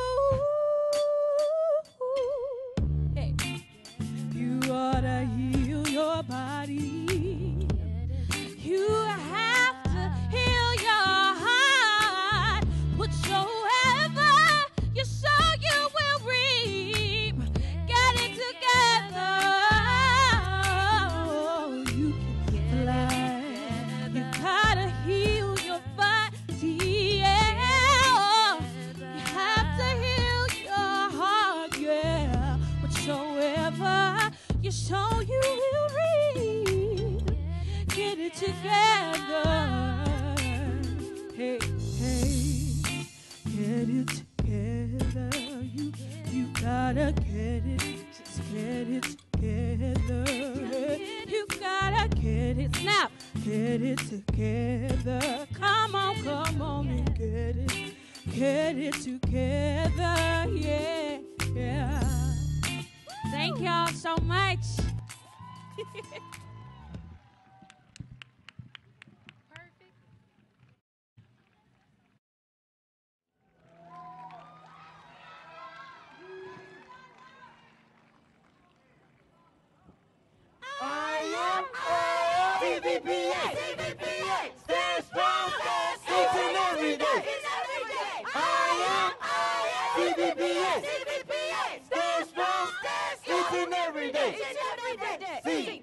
Hey. You ought to heal your body. You have to heal your heart. Whatsoever you sow, you will reap. Get it together. You can fly. You gotta heal your body. Yeah. You have to heal your heart. Yeah. Whatsoever you sow, you will reap. Get it together. Hey, hey, get it together. You, you gotta get it. Just get it together. You gotta get it. Snap. Get it together. Come on, come on and get it. Get it together. Yeah, yeah. Thank y'all so much. I am C V P A. Stand strong, each and every day. I am C V P A. Stand strong, each and every day. See.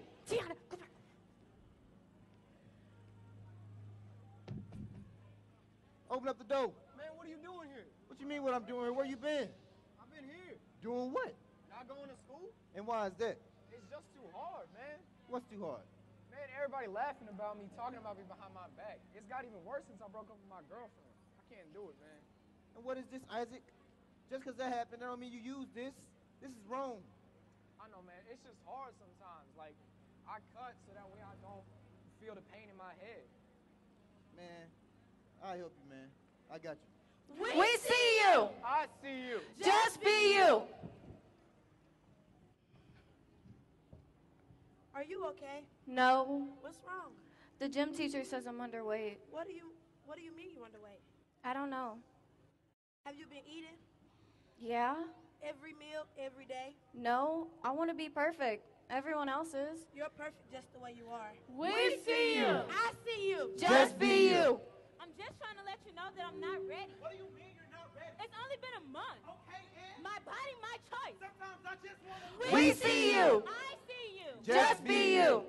Open up the door. Man, what are you doing here? What you mean what I'm doing here? Where you been? I've been here. Doing what? Not going to school? And why is that? It's just too hard, man. What's too hard? Man, everybody laughing about me, talking about me behind my back. It's got even worse since I broke up with my girlfriend. I can't do it, man. And what is this, Isaac? Just because that happened, that don't mean you use this. This is wrong. I know, man. It's just hard sometimes. Like, I cut so that way I don't feel the pain in my head. Man, I'll help you, man. I got you. We, we see you. I see you. Just be you. Are you okay? No. What's wrong? The gym teacher says I'm underweight. What do you What do you mean you're underweight? I don't know. Have you been eating Yeah? every meal, every day? No. I want to be perfect. Everyone else is. You're perfect just the way you are. We see you. I see you. Just be you. I'm just trying to let you know that I'm not ready. What do you mean you're not ready? It's only been a month. Okay, and? My body, my choice. Sometimes I just want to... We see you. I see you. Just be you.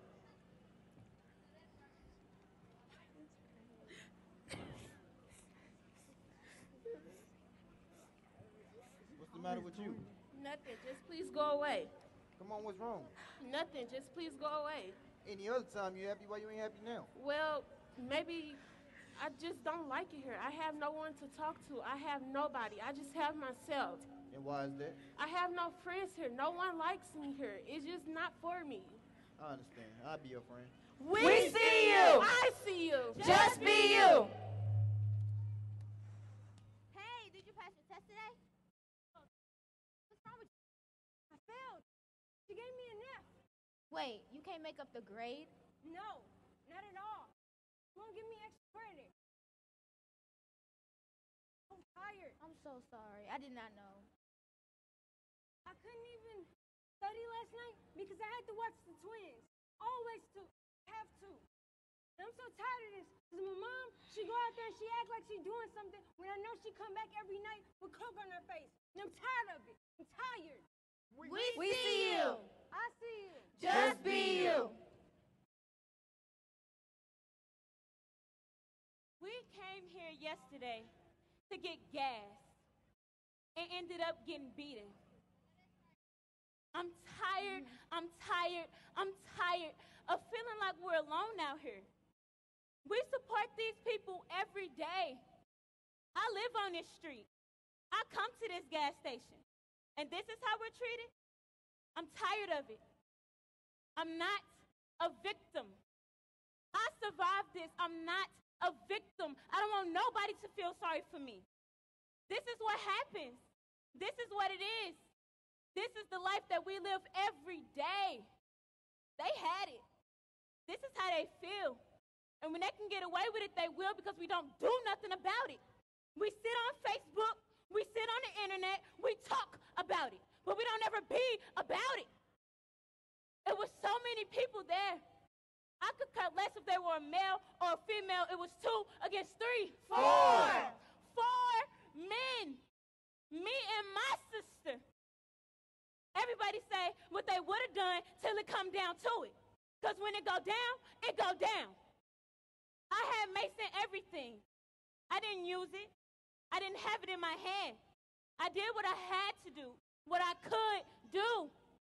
What's the matter with you? Nothing. Just please go away. Come on, what's wrong? Nothing. Just please go away. Any other time you happy, why you ain't happy now? Well, maybe I just don't like it here. I have no one to talk to. I have nobody. I just have myself. And why is that? I have no friends here. No one likes me here. It's just not for me. I understand. I'll be your friend. We, we see you. I see you. Just, just be you. Hey, did you pass your test today? What's wrong with you? I failed. She gave me an F. Wait, you can't make up the grade? No, not at all. She won't give me extra credit. I'm tired. I'm so sorry. I did not know. I couldn't even study last night because I had to watch the twins. Always to have to. And I'm so tired of this. Because my mom, she go out there and she act like she's doing something when I know she come back every night with coke on her face. And I'm tired of it. I'm tired. We, we, we see you. I see you. Just be you. We came here yesterday to get gas and ended up getting beaten. I'm tired, I'm tired, I'm tired of feeling like we're alone out here. We support these people every day. I live on this street. I come to this gas station. And this is how we're treated? I'm tired of it. I'm not a victim. I survived this. I'm not a victim. I don't want nobody to feel sorry for me. This is what happens. This is what it is. This is the life that we live every day. They had it. This is how they feel. And when they can get away with it, they will, because we don't do nothing about it. We sit on Facebook, we sit on the internet, we talk about it, but we don't ever be about it. It was so many people there. I could care less if they were a male or a female. It was two against three. Four. Four men. Me and my sister. Everybody say what they would have done till it come down to it. Because when it go down, it go down. I had Mason everything. I didn't use it. I didn't have it in my hand. I did what I had to do, what I could do.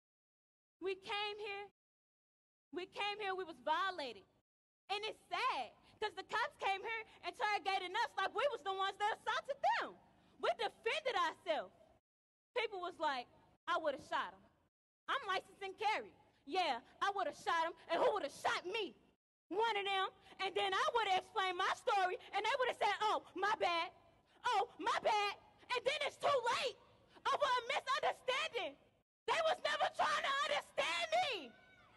We came here. We came here, we was violated. And it's sad, because the cops came here interrogating us like we was the ones that assaulted them. We defended ourselves. People was like, I would have shot him. I'm licensed and carry. Yeah, I would have shot him, and who would have shot me? One of them. And then I would have explained my story, and they would have said, oh, my bad. Oh, my bad. And then it's too late over a misunderstanding. They was never trying to understand me.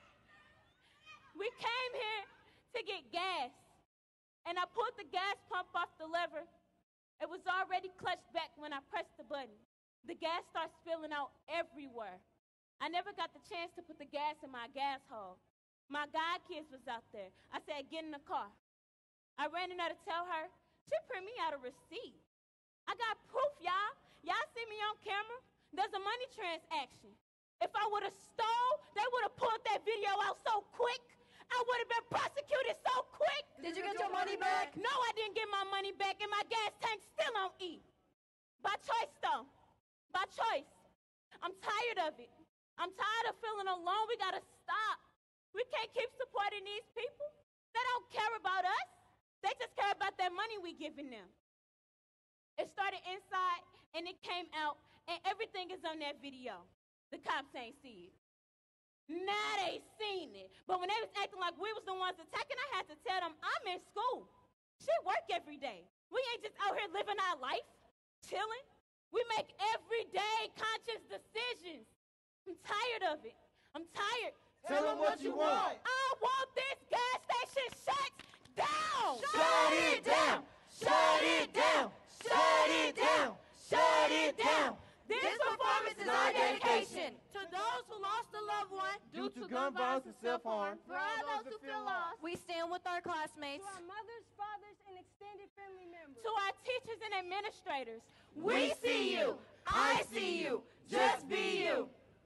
We came here to get gas, and I pulled the gas pump off the lever. It was already clutched back when I pressed the button. The gas starts spilling out everywhere. I never got the chance to put the gas in my gas hole. My god kids was out there. I said, get in the car. I ran in there to tell her. She print me out a receipt. I got proof, y'all. Y'all see me on camera? There's a money transaction. If I would have stole, they would have pulled that video out so quick. I would have been prosecuted so quick. Did you get your money back? No, I didn't get my money back, and my gas tank still on E. By choice, though. By choice. I'm tired of it. I'm tired of feeling alone. We got to stop. We can't keep supporting these people. They don't care about us. They just care about that money we giving them. It started inside, and it came out, and everything is on that video. The cops ain't see it. Now they seen it. But when they was acting like we was the ones attacking, I had to tell them, I'm in school. She work every day. We ain't just out here living our life, chilling. We make everyday conscious decisions. I'm tired of it. I'm tired. Tell them what you want. I want this gas station shut down. Shut it down. Shut it down. Shut it down. Shut it down. This performance is our dedication to those who lost a loved one due to gun violence and self-harm. For all those who feel lost, We stand with our classmates. To our mothers, fathers, and extended family members. to our teachers and administrators, We see you. I see you. Just be you.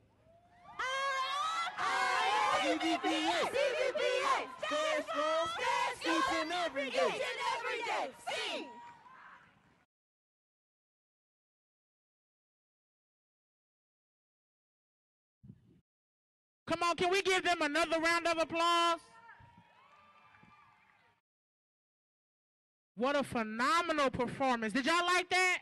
C V B A. C V B A. Stand strong, Stand strong. each and every day. Each and every day. Sing. Come on, can we give them another round of applause? What a phenomenal performance. Did y'all like that?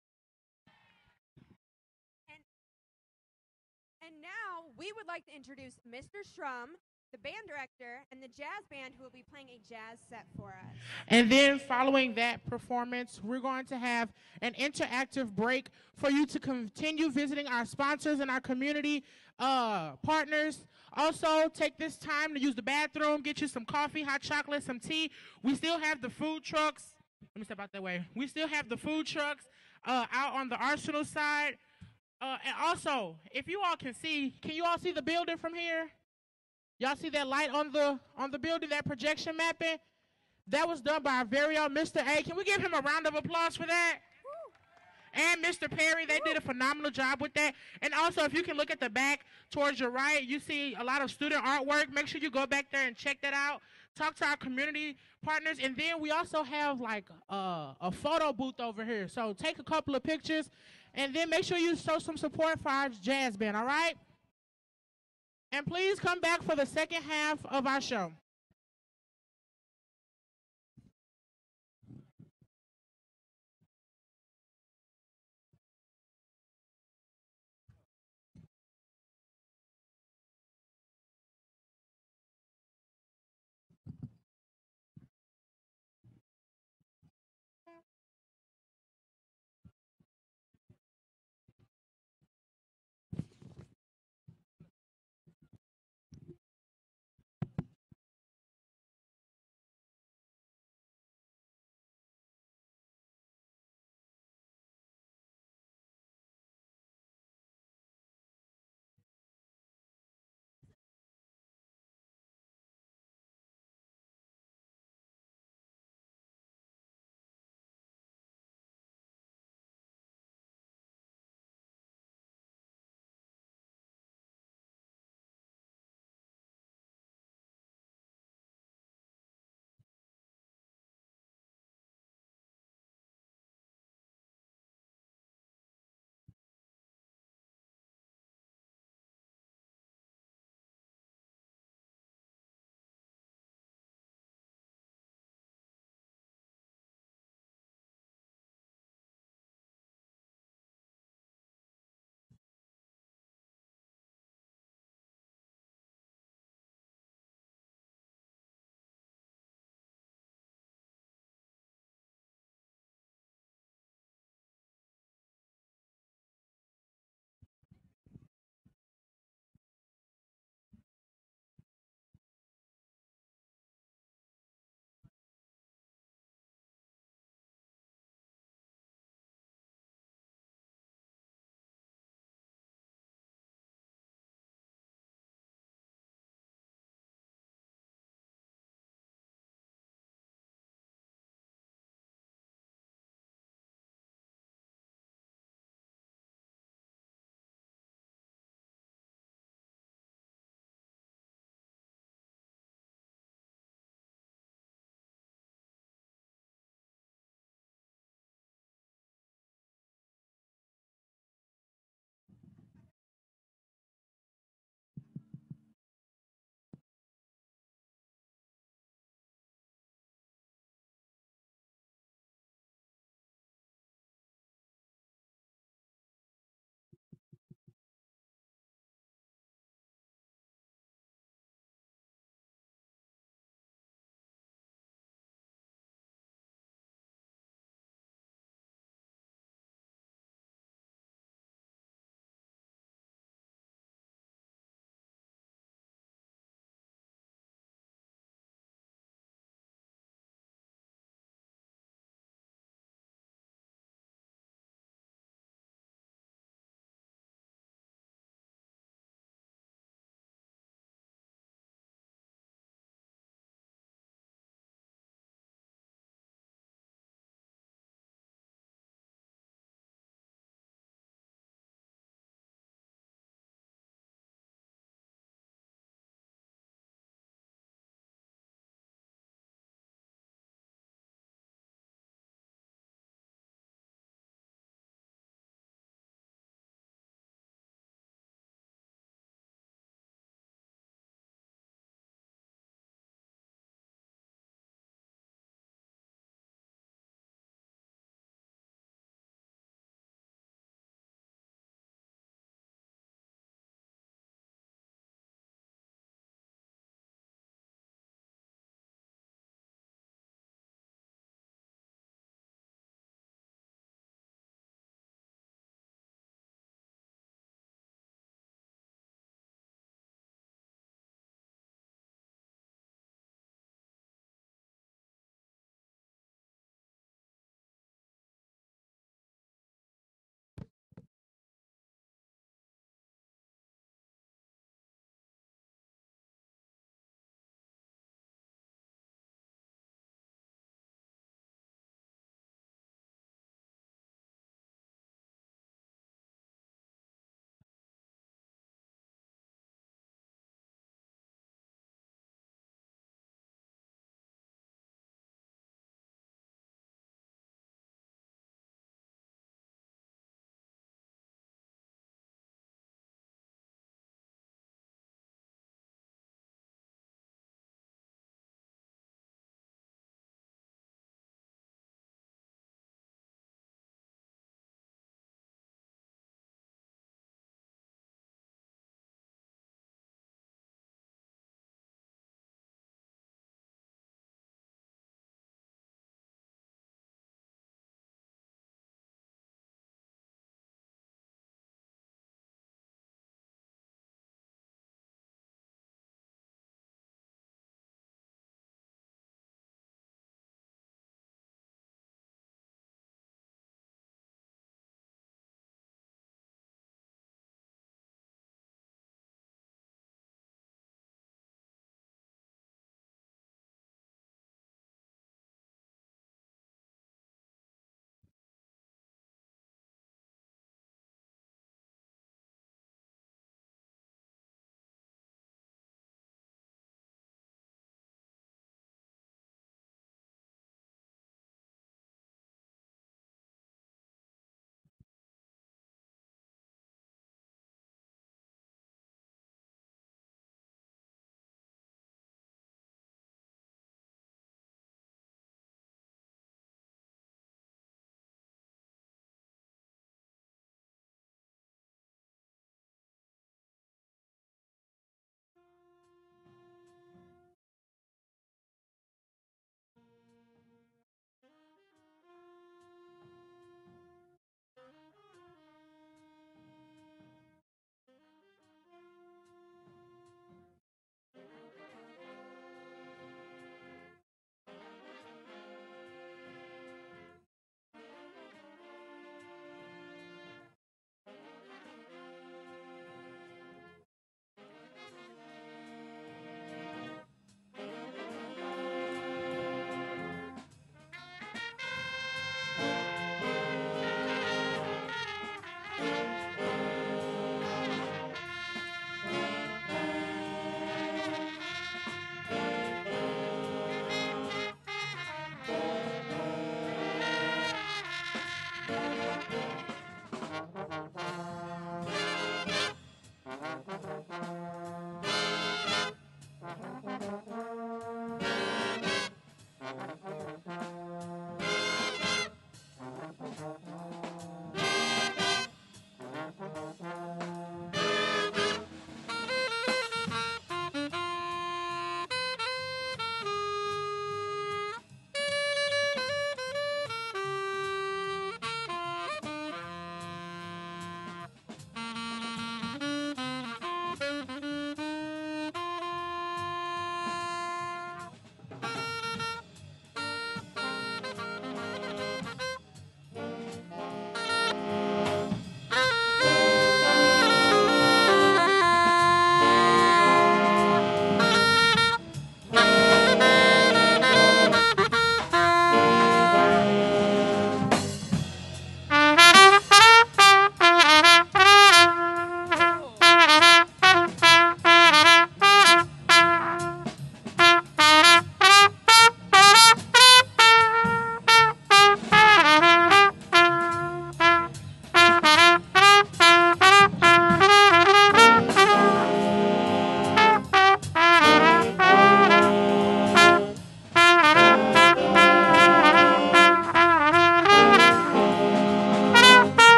And now we would like to introduce Mister Shrum, the band director, and the jazz band who will be playing a jazz set for us. And then following that performance, we're going to have an interactive break for you to continue visiting our sponsors and our community uh, partners. Also, take this time to use the bathroom, get you some coffee, hot chocolate, some tea. We still have the food trucks. Let me step out that way. We still have the food trucks uh, out on the Arsenal side. Uh, and also, if you all can see, can you all see the building from here? Y'all see that light on the on the building, that projection mapping? That was done by our very own Mister A. Can we give him a round of applause for that? Woo. And Mister Perry, they Woo. did a phenomenal job with that. And also, if you can look at the back towards your right, you see a lot of student artwork. Make sure you go back there and check that out. Talk to our community partners. And then we also have like uh, a photo booth over here. So take a couple of pictures. And then make sure you show some support for our jazz band, all right? And please come back for the second half of our show.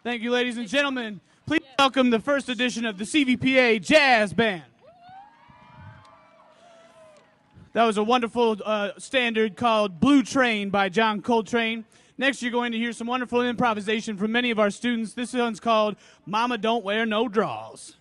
Thank you, ladies and gentlemen. Please welcome the first edition of the C V P A Jazz Band. That was a wonderful uh, standard called Blue Train by John Coltrane. Next, you're going to hear some wonderful improvisation from many of our students. This one's called Mama Don't Wear No Draws.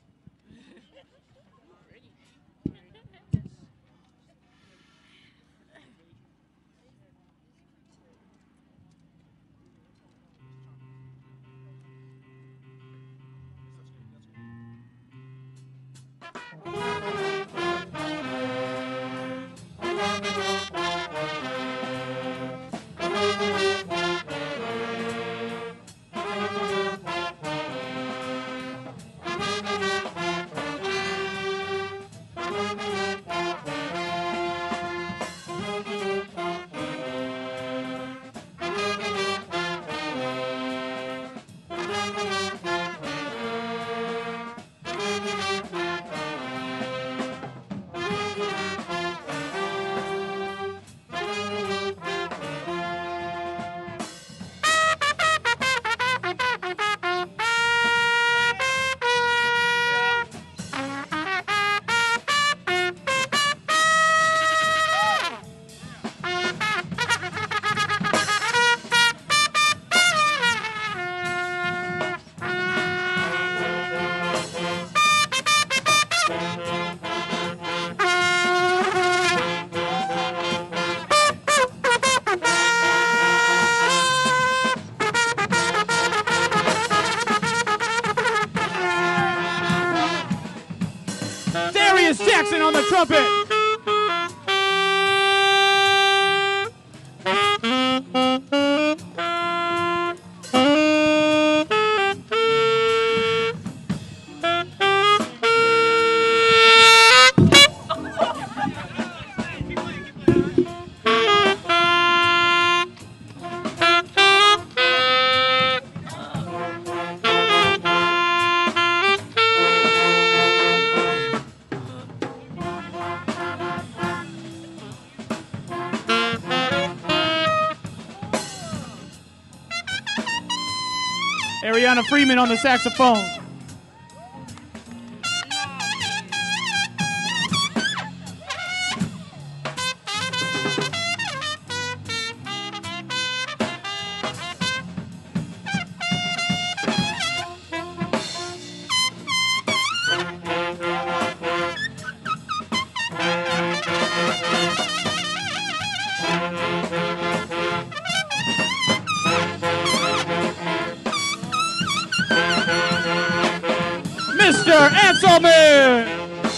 Darius Jackson on the trumpet. Ariana Freeman on the saxophone. Mister Anselman!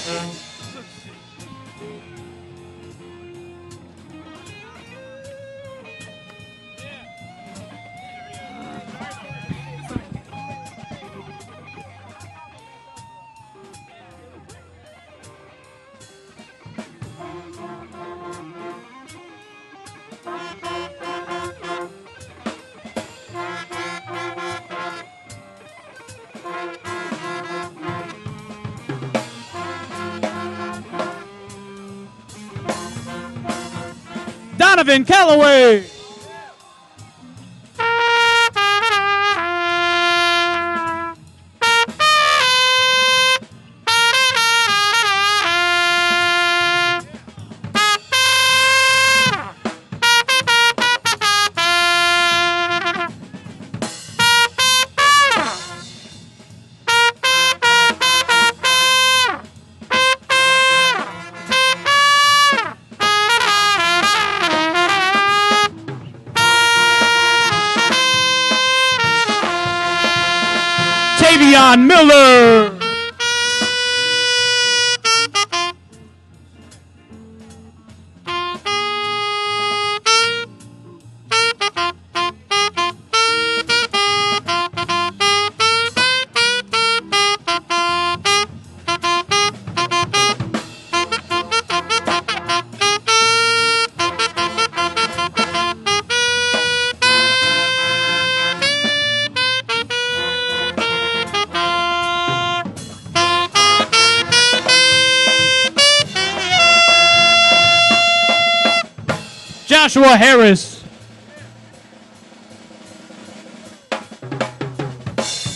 Donovan Calloway. Tavion Miller. Joshua Harris.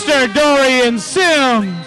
Mister Dorian Sims.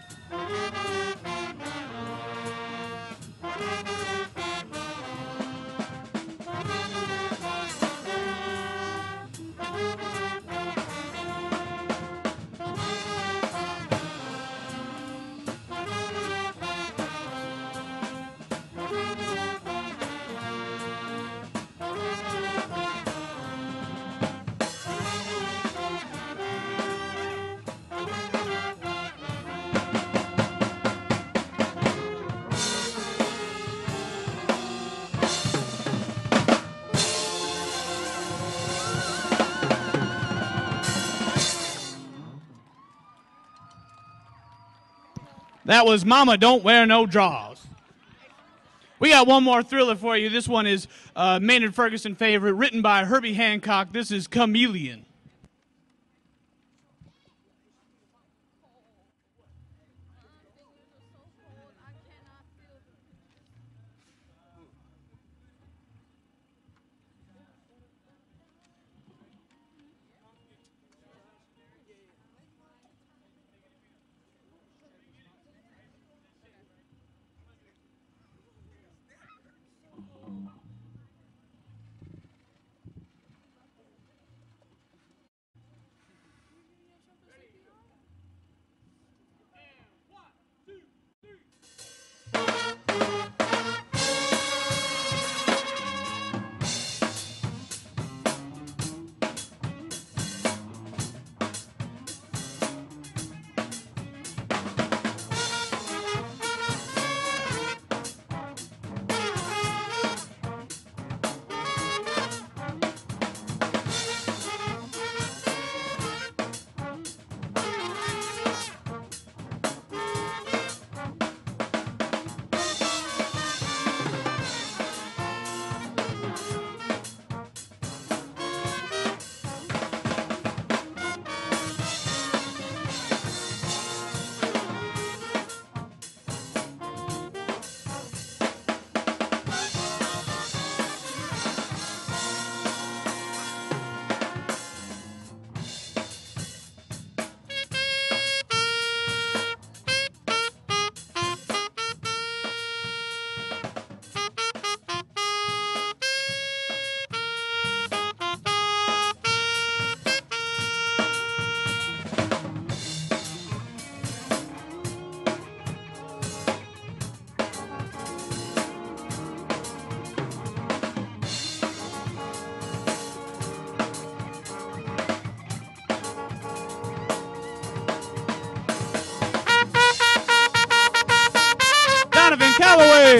That was Mama Don't Wear No Draws. We got one more thriller for you. This one is uh, Maynard Ferguson favorite, written by Herbie Hancock. This is Chameleon. Donovan Calloway.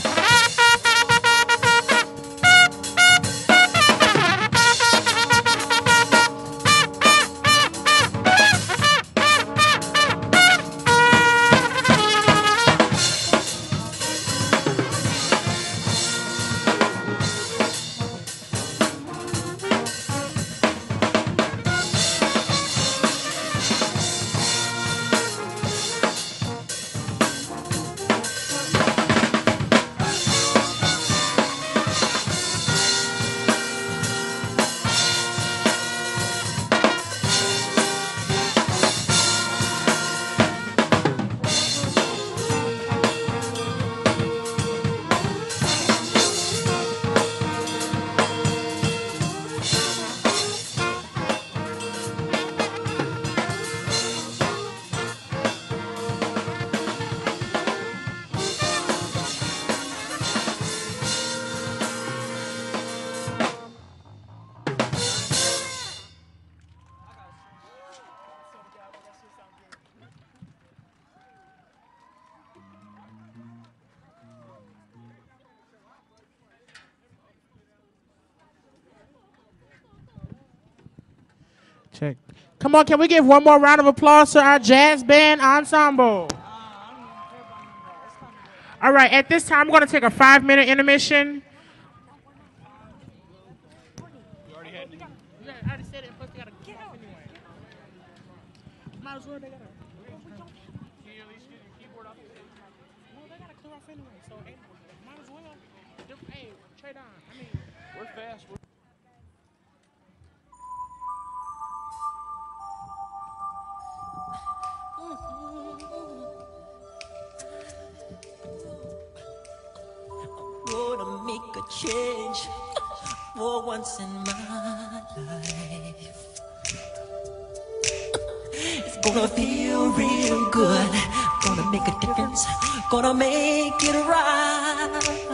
Check. Come on, can we give one more round of applause to our jazz band ensemble? All right, at this time, I'm going to take a five-minute intermission. make a change for once in my life. It's gonna feel real good, gonna make a difference, gonna make it right.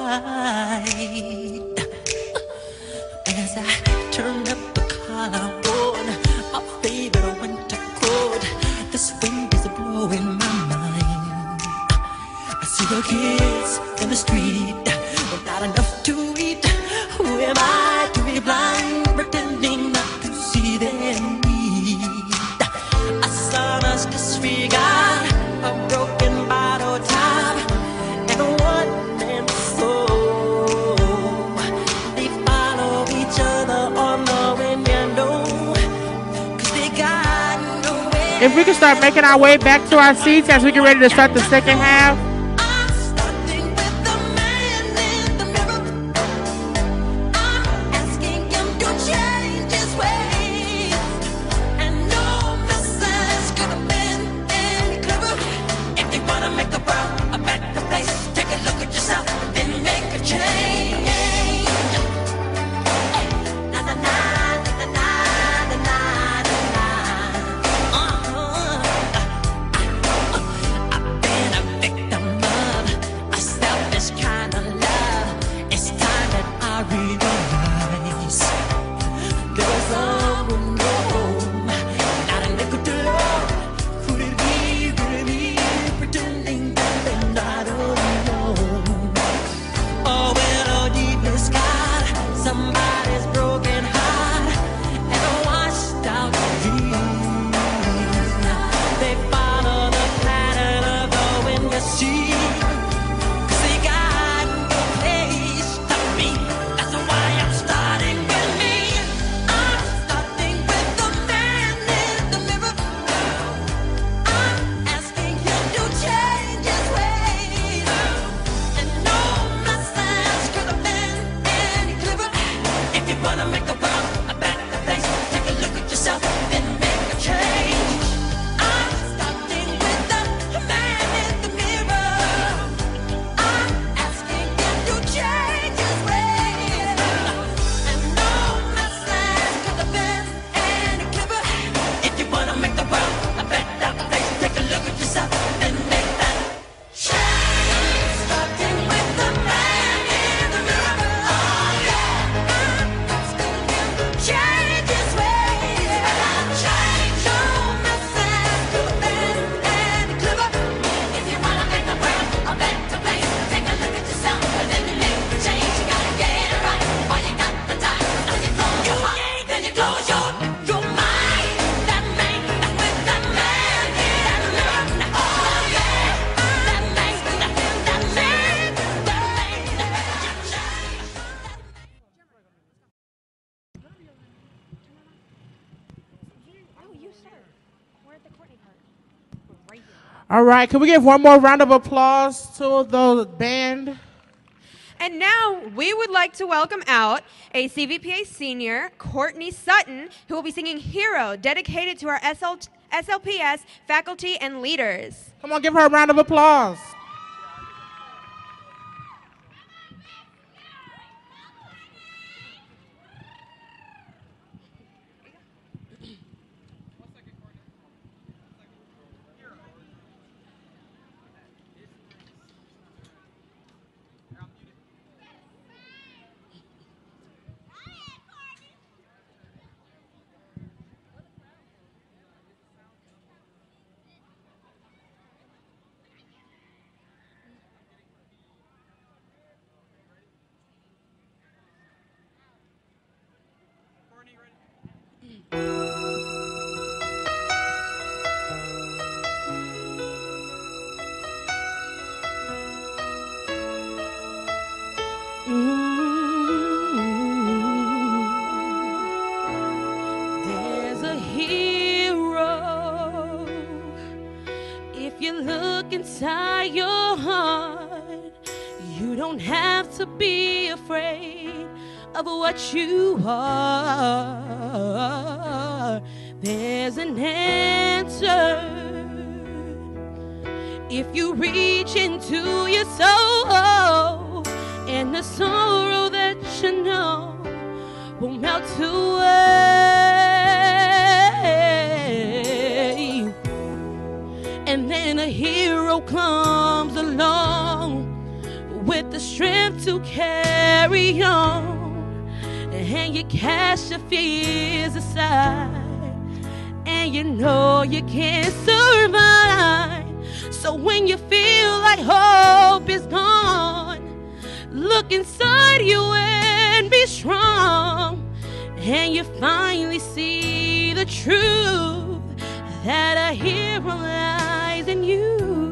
As I turn up the collar on my favorite winter coat, this wind is blowing my mind. I see the kids in the street with not enough to eat. Who am I to be blind, pretending not to see their need? A son's disregard, a broken bottle top, and a one-man soul. They follow each other on the window, 'cause they got nowhere. If we can start making our way back to our seats as we get ready to start the second half. All right, can we give one more round of applause to the band? And now we would like to welcome out a C V P A senior, Courtney Sutton, who will be singing Hero, dedicated to our S L- S L P S faculty and leaders. Come on, give her a round of applause. There's a hero. If you look inside your heart, you don't have to be afraid of what you are. There's an answer. If you reach into your soul, and the sorrow that you know will melt away. And then a hero comes along with the strength to carry on, and you cast your fears aside, and you know you can't survive. So when you feel like hope is gone, look inside you and be strong, and you finally see the truth that a hero lies in you.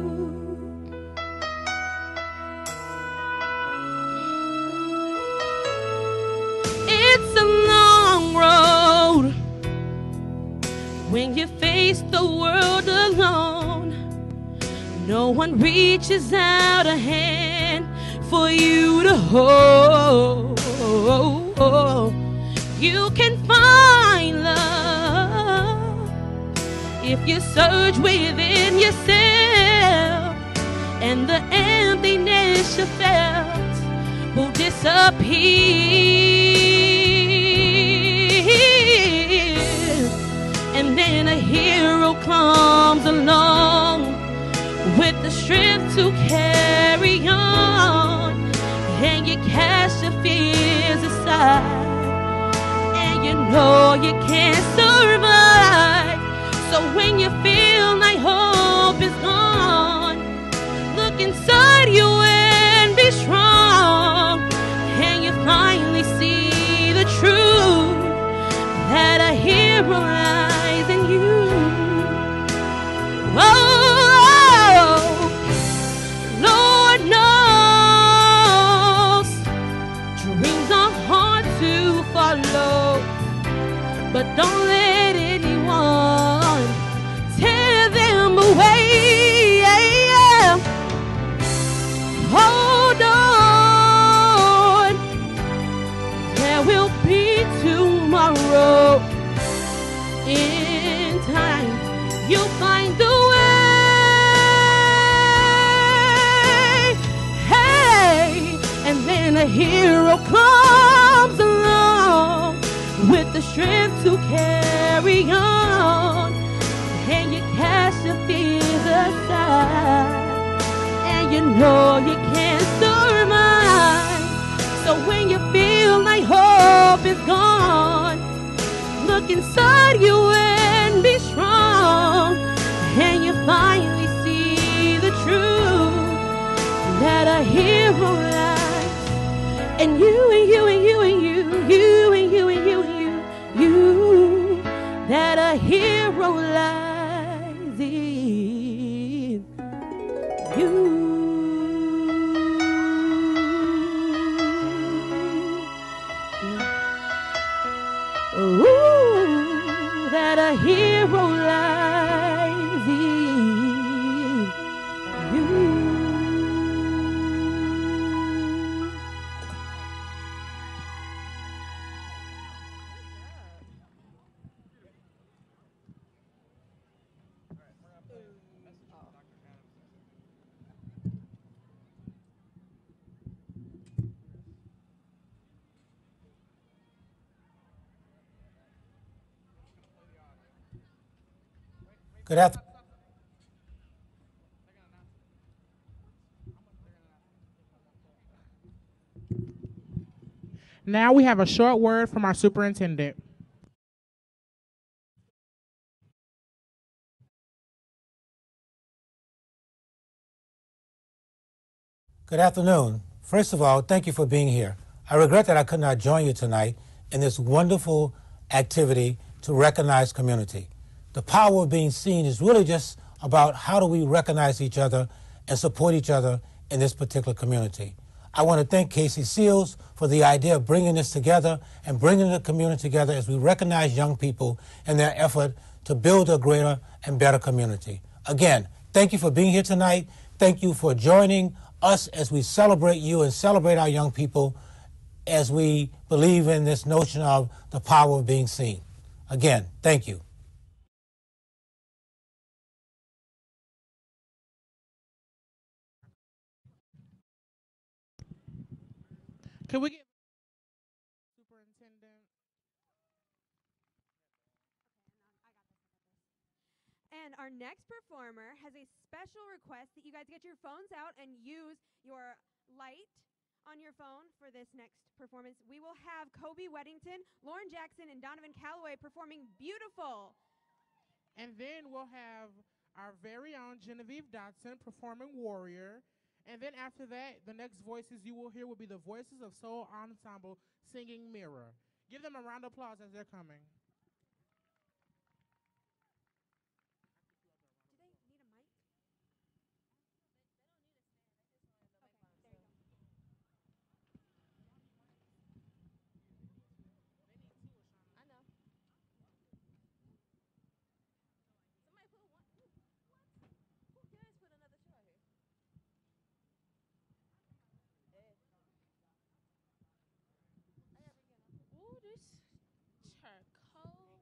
It's a long road when you face the world alone. No one reaches out a hand for you to hold. You can find love if you search within yourself, and the emptiness you felt will disappear. And then a hero comes along with the strength to carry on, and you cast your fears aside, and you know you can't survive. So when you feel like hope is gone, look inside you and be strong, and you finally see the truth that a hero lies in you. Oh, Lord knows dreams are hard to follow, but don't let anyone tear them away. Hold on, there will be tomorrow. In time, you'll find the way. Hey, and then a hero comes along with the strength to carry on, and you cast your fears aside, and you know you can't survive. So when you feel like hope is gone, look inside you and be strong, and you finally see the truth that a hero lies. And you and you and you and you, you and you and you and you, you, that a hero lies in you. Ooh, that a hero lies in you. Good afternoon. Now we have a short word from our superintendent. Good afternoon. First of all, thank you for being here. I regret that I could not join you tonight in this wonderful activity to recognize community. The power of being seen is really just about how do we recognize each other and support each other in this particular community. I want to thank Casey Seals for the idea of bringing this together and bringing the community together as we recognize young people in their effort to build a greater and better community. Again, thank you for being here tonight. Thank you for joining us as we celebrate you and celebrate our young people as we believe in this notion of the power of being seen. Again, thank you. Can we get superintendent? And our next performer has a special request that you guys get your phones out and use your light on your phone for this next performance. We will have Kobe Weddington, Lauren Jackson, and Donovan Calloway performing Beautiful. And then we'll have our very own Genevieve Dotson performing Warrior. And then after that, the next voices you will hear will be the Voices of Soul Ensemble singing Mirror. Give them a round of applause as they're coming. Do they need a mic? I know. Somebody put one. Who, what? Who dares put another chair here? Hey. I gotta bring it up. Ooh, this charcoal.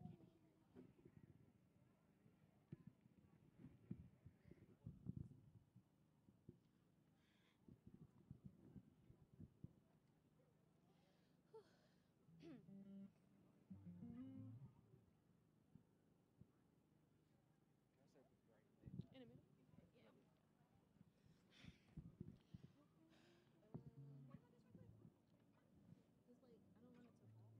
In a minute. Yeah. Just wait. I don't want it to fall.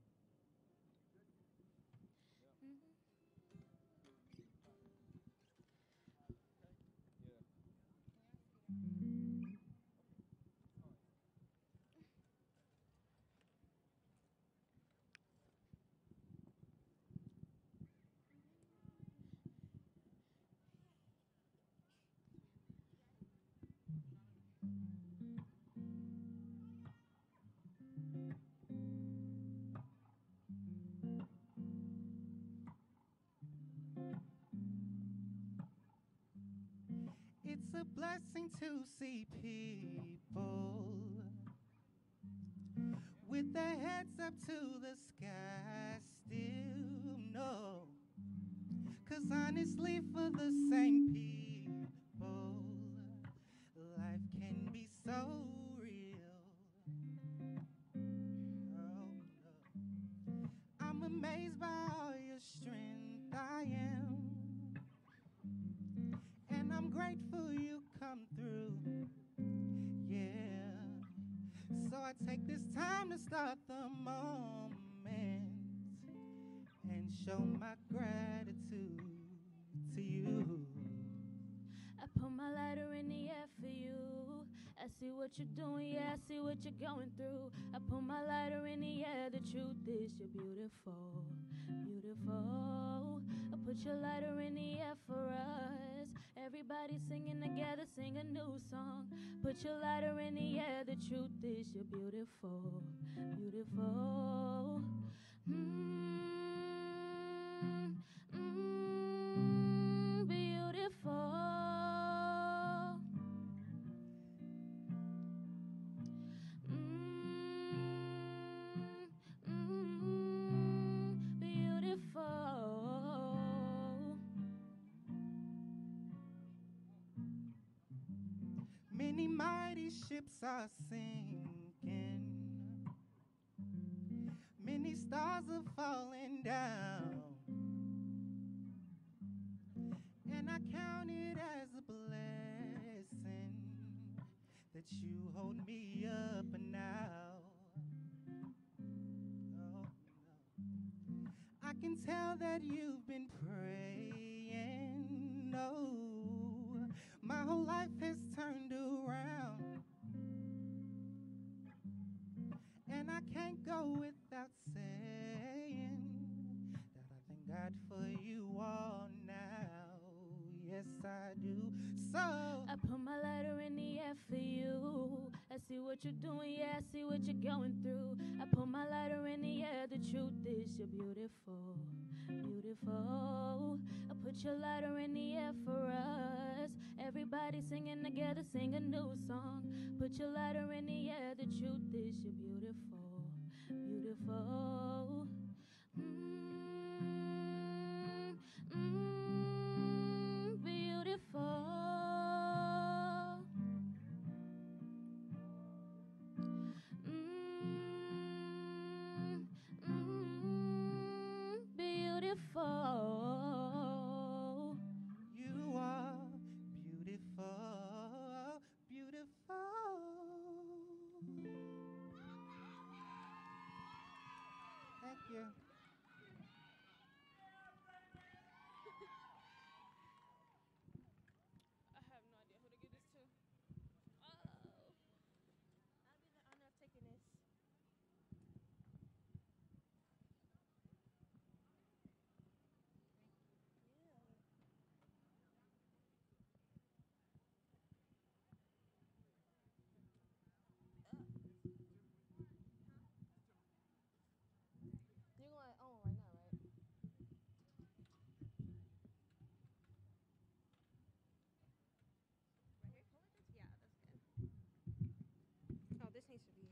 It's a blessing to see people with their heads up to the sky still. No, 'cause honestly for the same people, life can be so real. Oh, no. I'm amazed by all your strength, I am. And I'm grateful you come through, yeah. So I take this time to start the moment and show my gratitude to you. I put my lighter in the air for you. I see what you're doing, yeah, I see what you're going through. I put my lighter in the air, the truth is you're beautiful, beautiful. I put your lighter in the air for us. Everybody singing together, sing a new song. Put your lighter in the air, the truth is you're beautiful, beautiful. Mm, mm, beautiful. Many mighty ships are sinking, many stars are falling down, and I count it as a blessing that you hold me up now. Oh, no. I can tell that you've been praying. No, my whole life has turned around, and I can't go without saying that I thank God for you all now. Yes, I do. So I put my lighter in the air for you. I see what you're doing, yeah, I see what you're going through. I put my lighter in the air, the truth is you're beautiful, beautiful. I put your lighter in the air for us. Everybody singing together, sing a new song. Put your lighter in the air, the truth is you're beautiful, beautiful. Mm, mm, beautiful. Mm, you. I have no idea who to give this to. Oh. I'll be the honor of taking this. You're going on right now, right? Yeah, that's good. Oh, this needs to be.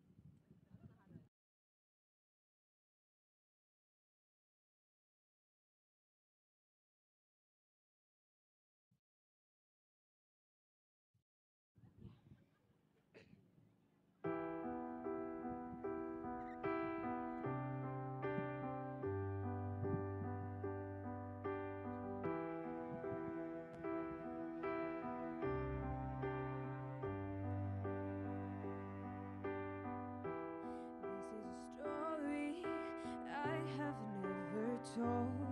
This is a story I have never told.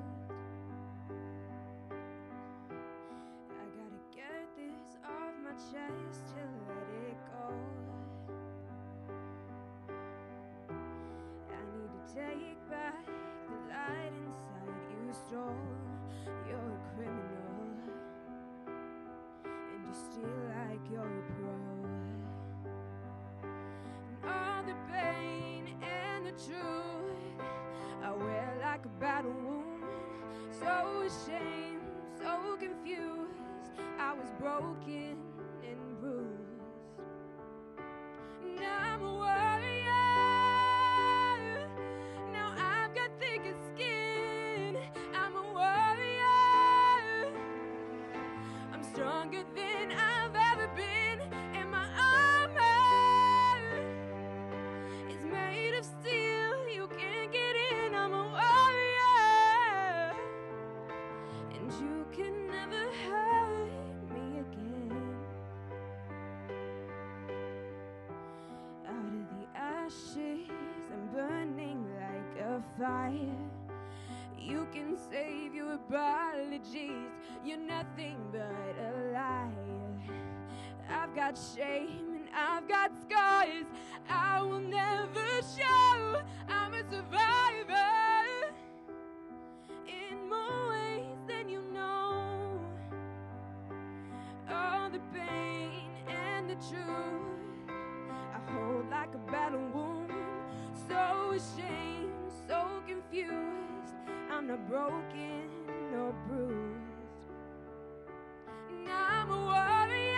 I gotta get this off my chest to let it go. I need to take back the light inside you stole. You're a criminal, and you steal like you're a pro. All the pain and the truth I wear like a battle wound. So ashamed, so confused. I was broken and bruised. Now I'm a warrior. Now I've got thicker skin. I'm a warrior. I'm stronger than I've ever been. And my armor is made of steel. You can't get in. I'm a warrior, and you can never hurt me again. Out of the ashes, I'm burning like a fire. You can save your apologies. You're nothing but a liar. I've got shame and I've got scars I will never show. I'm a survivor in more ways than you know. All the pain and the truth I hold like a battle wound. So ashamed, so confused. I'm not broken nor bruised. Now I'm a warrior.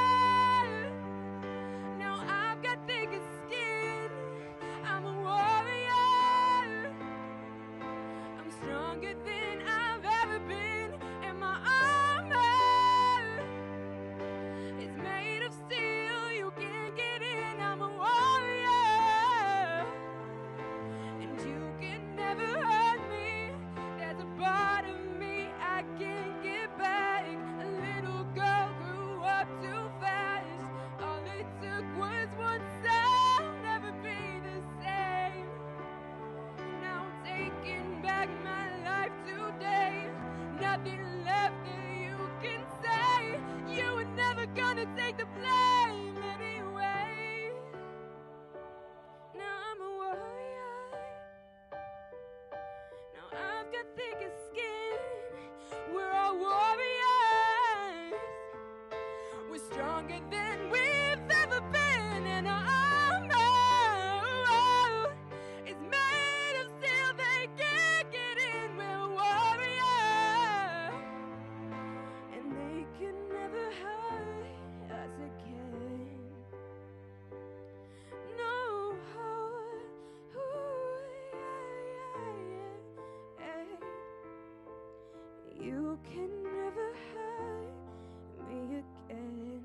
Now I've got thicker skin. I'm a warrior. I'm stronger than I've ever been. And my armor is made of steel. You can't get in. I'm a warrior, and you can never hurt me. There's a part of me I can't get back. A little girl grew up too fast. All it took was one sound, never be the same. Now I'm taking back my life today. Nothing left that you can say. You were never gonna take the blame anyway. Now I'm a warrior. Now I've got thicker skin. We're all warriors. We're stronger than we've ever been. And our armor is made of steel. They can't get in. We're warriors, and they can never hurt us again. No. Ooh, yeah, yeah, yeah. You can never hurt me again.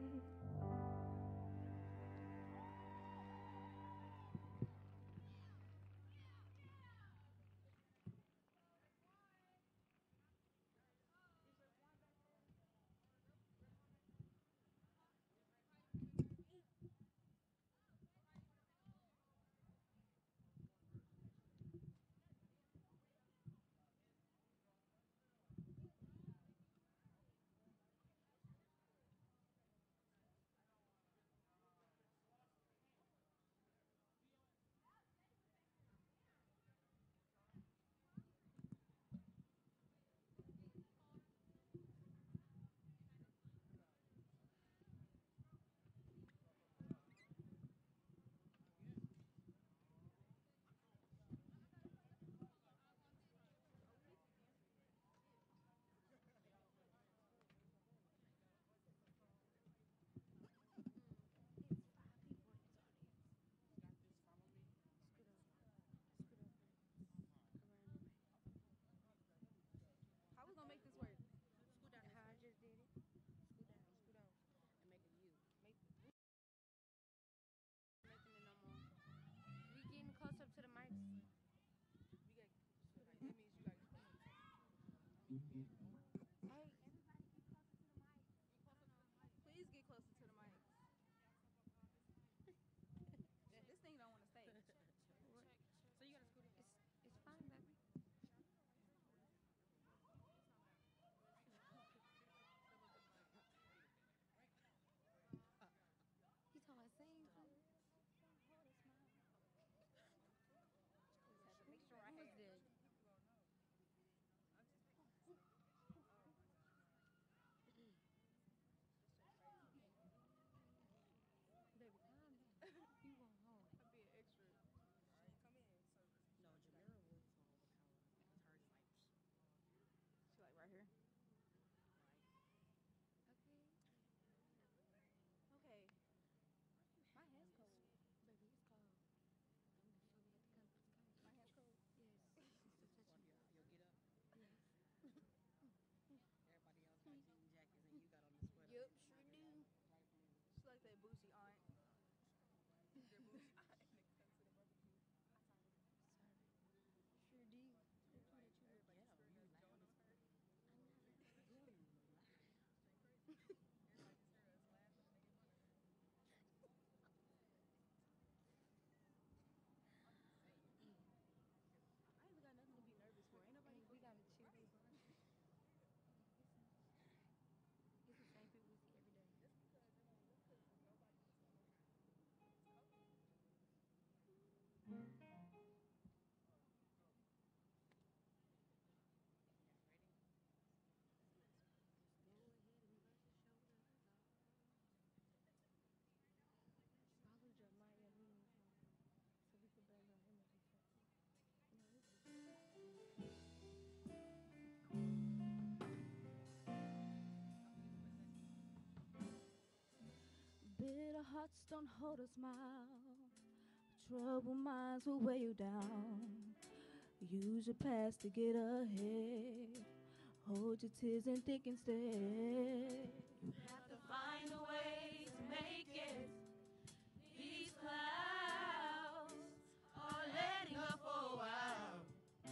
Please get closer to the mic. This thing don't want to stay. So you gotta scoot it. It's, it's fine, baby. He told us sing. Make sure I have it. Baby, calm down. You going home. I'd be an extra. Come in. No, Jamira works on overpower because hers like. She like right here. Okay. Okay. My hand's cold. Baby, it's cold. I'm before we have to come to the couch. My hand's cold. Yes. You'll get up. Yes. Everybody else got jean jackets and you got on the sweater. Yep, sure do. She's like that bougie aunt. Your bougie aunt. Sure do. Yeah, well, you loud as fuck. I ain't got nothing to be nervous for. Ain't nobody. We gotta chill. It's the same people we see every day. Follow Jeremiah Lee, so we can build our image. You know, this is bitter hearts don't hold a smile. Troubled minds will weigh you down. Use your past to get ahead. Hold your tears and think instead. You have to find a way to make it. These clouds are letting up for a while.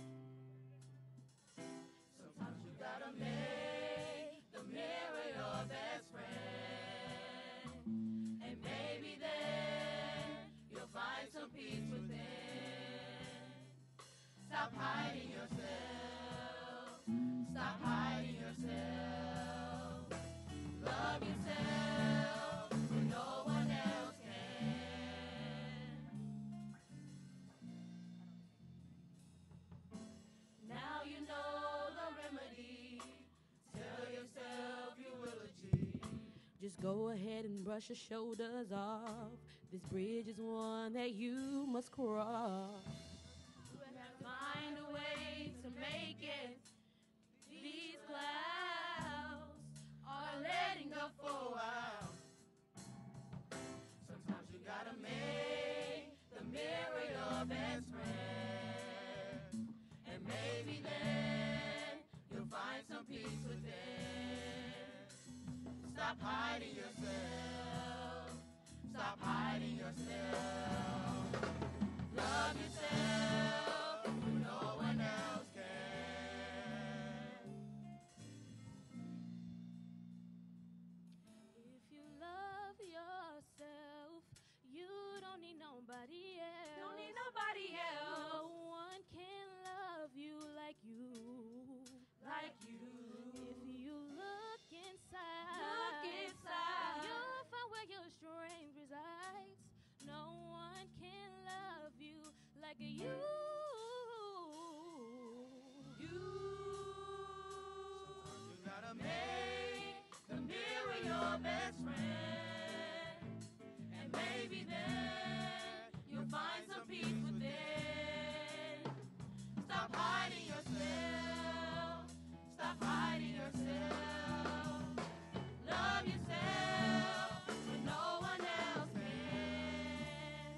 Sometimes you gotta make the mirror your best friend. And maybe then you'll find some peace within. Stop hiding yourself. Stop hiding yourself. Love yourself when no one else can. Now you know the remedy. Tell yourself you will achieve. Just go ahead and brush your shoulders off. This bridge is one that you must cross. You have to find a way to make it. These clouds are letting up for a while. Sometimes you gotta make the mirror your best friend. And maybe then you'll find some peace within. Stop hiding yourself. Stop hiding yourself. Love yourself when no one else can. If you love yourself, you don't need nobody else. Don't need nobody else. No one can love you like you. Like you. If you look inside, Look inside. you'll find where your strength resides. No one can love you like you. You gotta make the mirror your best friend. And maybe then you'll find some peace within. Stop hiding yourself. Stop hiding yourself. Love yourself when no one else can.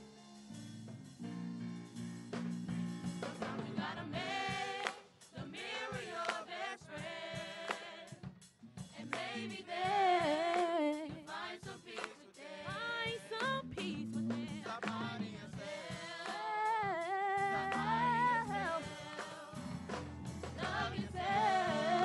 Sometimes you gotta make the mirror your best friend. And maybe then you'll find some peace within. Find some peace within. Stop hiding yourself. Stop hiding yourself. Love yourself.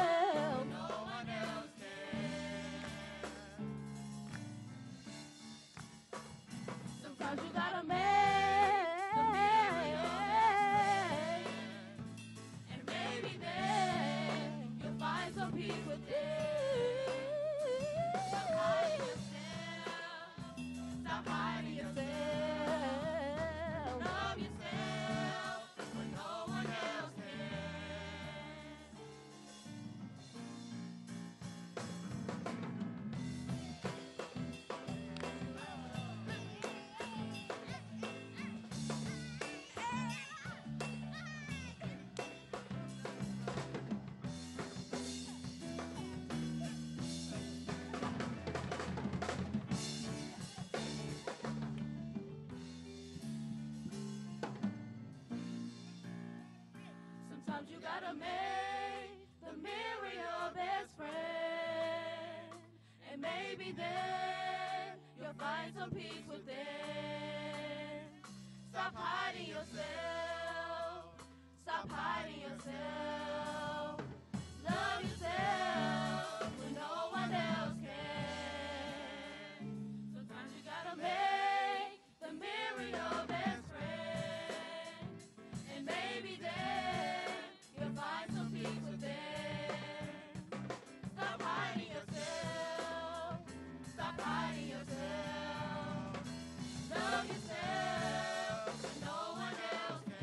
you gotta make the mirror your best friend. And maybe then you'll find some peace within. Stop hiding yourself. Stop hiding yourself. Love yourself when no one else can. Sometimes you gotta make the mirror your best friend. And maybe then you'll find some peace within. Stop hiding yourself. Stop hiding yourself. Love yourself when no one else can.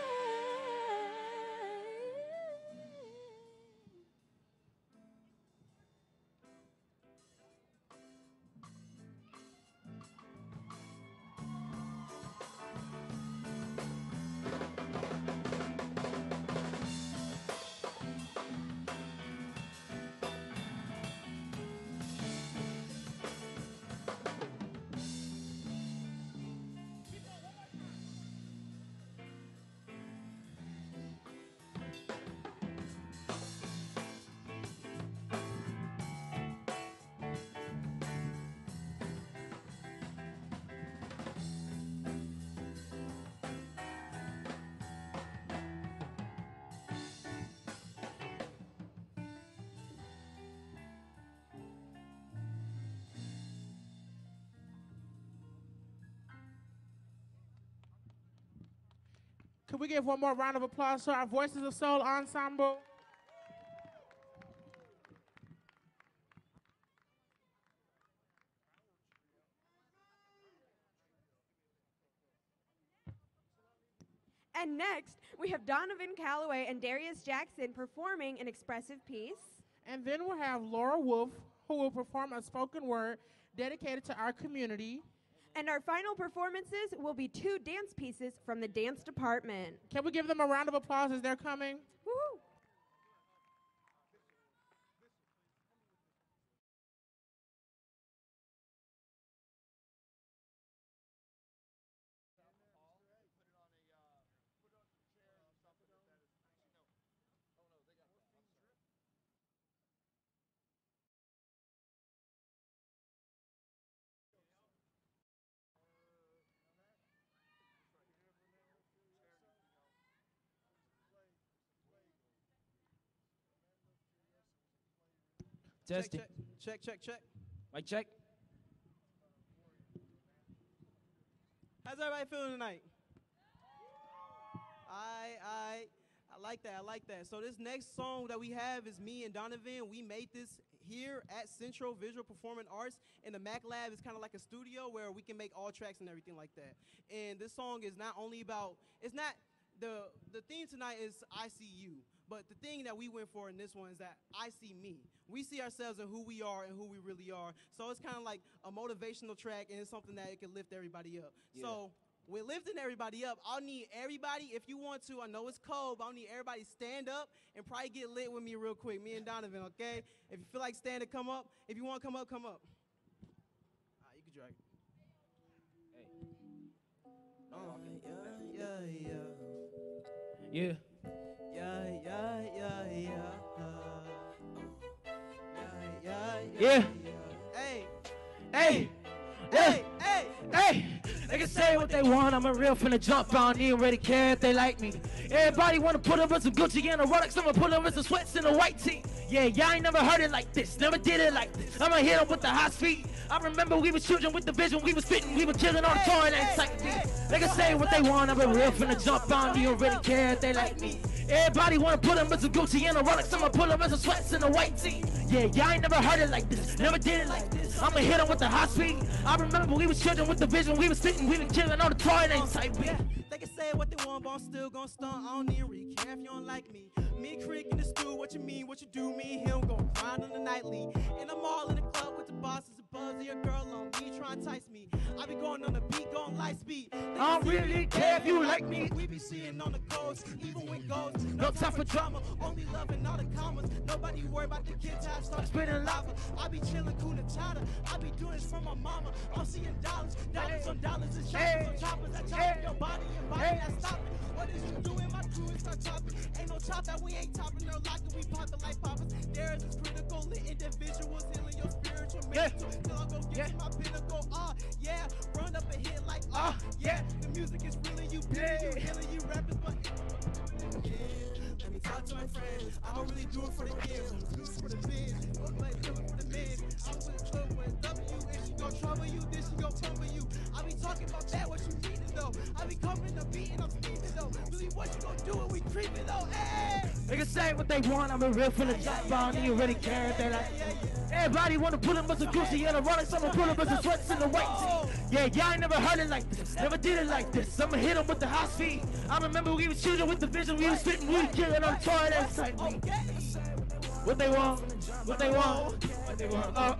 Can we give one more round of applause to our Voices of Soul ensemble? And next, we have Donovan Calloway and Darius Jackson performing an expressive piece. And then we'll have Laura Wolf, who will perform a spoken word dedicated to our community. And our final performances will be two dance pieces from the dance department. Can we give them a round of applause as they're coming? Woo-hoo. Testing. Check, check, check, check. Mic check. How's everybody feeling tonight? I, I, I like that. I like that. So this next song that we have is me and Donovan. We made this here at Central Visual Performing Arts, and the Mac Lab is kind of like a studio where we can make all tracks and everything like that. And this song is not only about, it's not, the, the theme tonight is I See You. But the thing that we went for in this one is that I see me. We see ourselves in who we are and who we really are. So it's kind of like a motivational track, and it's something that it can lift everybody up. Yeah. So we're lifting everybody up. I'll need everybody, if you want to, I know it's cold, but I'll need everybody to stand up and probably get lit with me real quick, me and Donovan, okay? If you feel like standing, come up. If you want to come up, come up. All right, you can drag it. Hey. Oh, yeah, yeah, yeah. Yeah. Yeah, yeah, yeah, yeah. Yeah, yeah, Yeah. Hey, Hey. hey, hey, Hey, they can say what they want, I'm a real finna jump on, ain't really care if they like me. Everybody wanna put up with some Gucci and a Rolex, I'ma put up with some sweats and a white tee. Yeah, y'all ain't never heard it like this, never did it like this. I'ma hit them with the hot speed. I remember we was children with the vision, we was spitting, we was chilling on the tour and encyclopedia. They can say what they want, I'm a real finna jump on, you don't really care if they like me. Everybody wanna put them with some Gucci and a Rolex, I'ma put them with some sweats and a white tee. Yeah, y'all ain't never heard it like this, never did it like this. I'ma hit them with the hot speed. I remember we was children with the vision, we was spitting, we was chilling on the tour and encyclopedia. They can say what they want, but I'm still gon' stunt. I don't even really care if you don't like me. Me and Creek in the stew, what you mean, what you do, me and him gon' grind on the nightly. And I'm all in the club with the bosses, a buzz of your girl on me, try to entice me. I be going on the beat, going on light speed. I don't really care if you like me. We be seeing on the coast, even when ghosts. No time for drama, only loving all the commas. Nobody worry about the kids how I start spitting lava. I be chilling, cool and chata. I be doing this for my mama. I'm seeing dollars, dollars on dollars and choppers on choppers. I chop up your body and body that stop it. What is you doing? My crew is start chopping. Ain't no chop that we ain't topping. No locker, we popping like poppers. There is this critical lit individuals healing your spiritual mental. Till I go get to my pinnacle. Ah, uh, yeah, run up and hit like ah, uh, yeah. The music is really you, yeah. You healing you rappers, but yeah. Let me talk to my friends. I don't really do it for the kids. I'm doing it for the biz. Don't play do it for the biz. I'm with the trouble with W. If she gon' trouble you, then she gon' trouble you. I be talking about that, what you needin' though. I be coming the beat and I'm speeding though. Really, what you gon' do when we creepin' though? Hey! They can say what they want, I'm a real from the top. I don't even really care if they like. Everybody wanna put them with some Gucci and a Rolex. I'ma put them with some sweats in the white tee. Yeah, y'all ain't never heard it like this. Never did it like this. I'ma hit them with the high speed. I remember we was shooting with the vision. We was spitting, we was killing on the toilet inside me. What they want, what they want, what they want. Uh,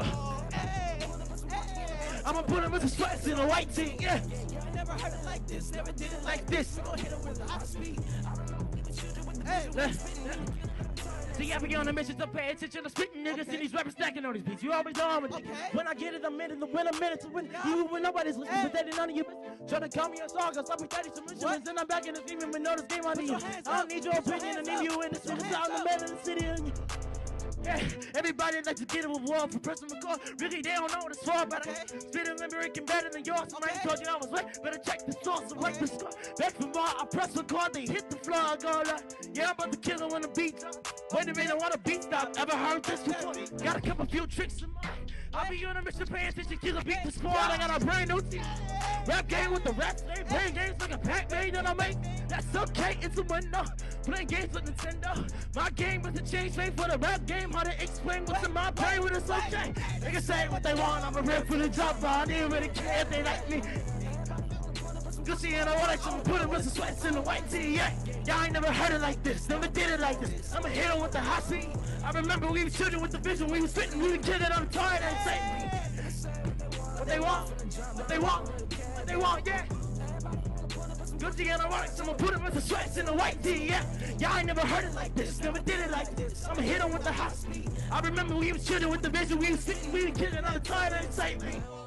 I'ma put them with the sweats in the white tee. Yeah. Never heard it like this. Never did it like this. We gon' hit them with the high speed. Hey, see, I be on a mission to pay attention to spitting niggas okay. And these rappers stacking on these beats. You always know I'm with okay. it. When I get it, I'm in it. When I'm in it to win. Nah. Even when nobody's listening, hey. But that ain't none of you. Try to call me a song, cause I'll be thirty submissions. Then I'm back in the game and we know this game I need you. I don't need your opinion, I need you in this room. I'm the man of the city. And you. Yeah, everybody like to get a reward for pressing the call. Really, they don't know what it's for, but okay. I spit and American better than yours. Somebody okay. told you I was right. Better check the source and wipe the score. Back from bar, I press the card, they hit the floor. I go like, yeah, I'm about to kill it when the beat drop. Wait a minute, I want a beat stop. Ever heard this before? Got a couple few tricks in mind. I be on a mission paying attention to the beat the sport. I got a brand new team. Rap game with the rap name. Playing games like a Pac-Man that I make. That's okay, it's a window. Playing games with Nintendo. My game was a change made for the rap game. How to explain what's in my brain when it's okay. They can say what they want, I'm a rip for the job. I didn't really care if they like me. Gucci and I want to put it with some sweats in the white tee, yeah. Y'all ain't never heard it like this, never did it like this. I'ma hit him with the hot seat. I remember we was shooting with the vision, we was spitting, we was killing on the toilet and say what they want, what they want, what they want, yeah. Gucci and I want to put it with the sweats in the white tee, yeah. Y'all ain't never heard it like this, never did it like this. I'ma hit him with the hot speed. I remember we was shooting with the vision, we was spitting, we was killing on the toilet and say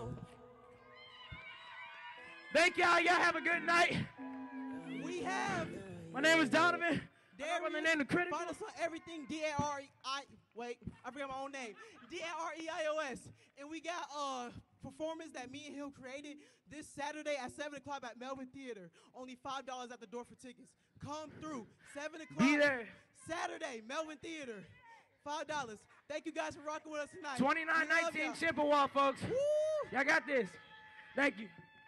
thank y'all. Y'all have a good night. We have. My name is Donovan. Darius, the name of Critical. Find us on everything. D A R E I. Wait, I forgot my own name. D A R E I O S. And we got a performance that me and him created this Saturday at seven o'clock at Melvin Theater. Only five dollars at the door for tickets. Come through. seven o'clock. Be there. Saturday, Melvin Theater. five dollars. Thank you guys for rocking with us tonight. twenty-nine nineteen Chippewa, folks. Y'all got this. Thank you.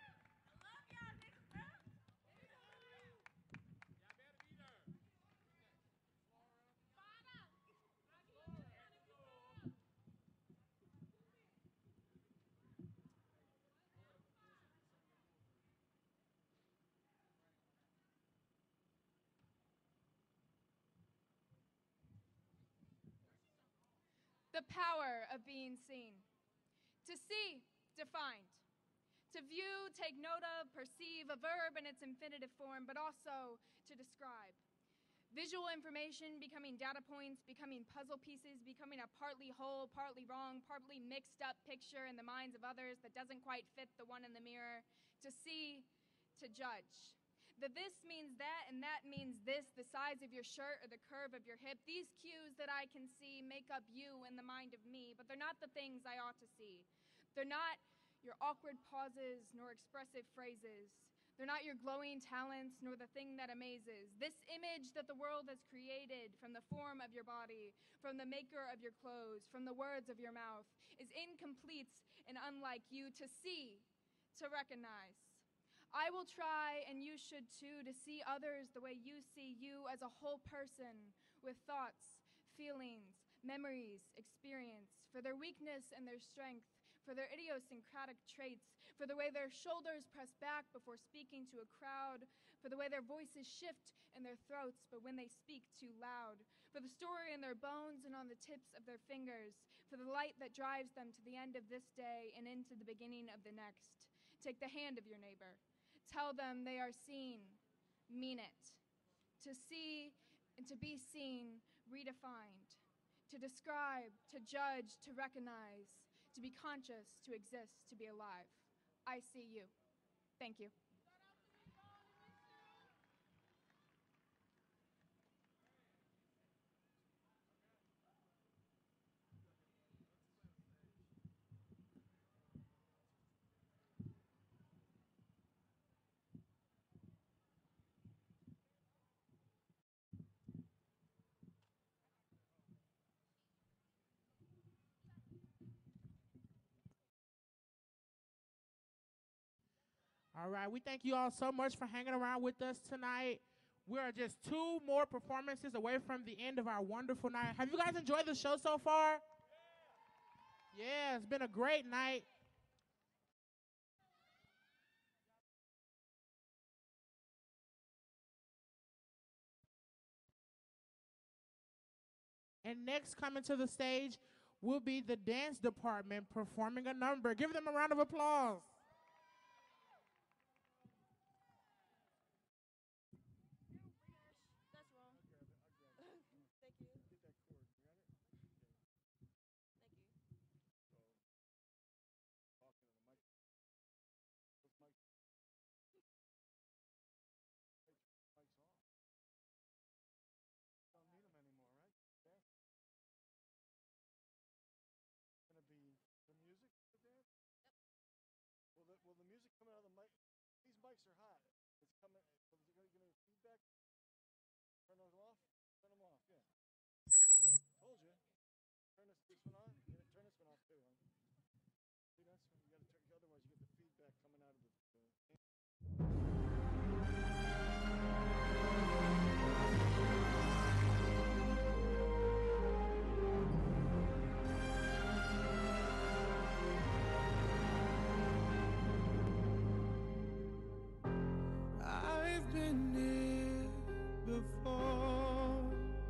The power of being seen. To see, defined. To view, take note of, perceive, a verb in its infinitive form, but also to describe. Visual information becoming data points, becoming puzzle pieces, becoming a partly whole, partly wrong, partly mixed up picture in the minds of others that doesn't quite fit the one in the mirror. To see, to judge. The this means that and that means this, the size of your shirt or the curve of your hip. These cues that I can see make up you in the mind of me, but they're not the things I ought to see. They're not your awkward pauses nor expressive phrases. They're not your glowing talents nor the thing that amazes. This image that the world has created from the form of your body, from the maker of your clothes, from the words of your mouth, is incomplete and unlike you. To see, to recognize. I will try, and you should too, to see others the way you see you as a whole person with thoughts, feelings, memories, experience, for their weakness and their strength, for their idiosyncratic traits, for the way their shoulders press back before speaking to a crowd, for the way their voices shift in their throats but when they speak too loud, for the story in their bones and on the tips of their fingers, for the light that drives them to the end of this day and into the beginning of the next. Take the hand of your neighbor. Tell them they are seen. Mean it. To see and to be seen, redefined. To describe, to judge, to recognize, to be conscious, to exist, to be alive. I see you. Thank you. All right, we thank you all so much for hanging around with us tonight. We are just two more performances away from the end of our wonderful night. Have you guys enjoyed the show so far? Yeah, it's been a great night. And next coming to the stage will be the dance department performing a number. Give them a round of applause. That's wrong. Thank you. Get that cord. You got it? Thank you. So, talking to the mic. Those mics. Mic's off. Don't need them anymore, right? Dance. Gonna be the music for dance? Yep. Will the, will the music come out of the mic? These mics are hot. It's coming. Is it going to give me feedback? Turn those off? Turn them off, yeah. Told you. Turn this, this one on. Yeah, turn this one off too. Huh? See, that's you got to turn. Otherwise, you get the feedback coming out of the. the I've been here before,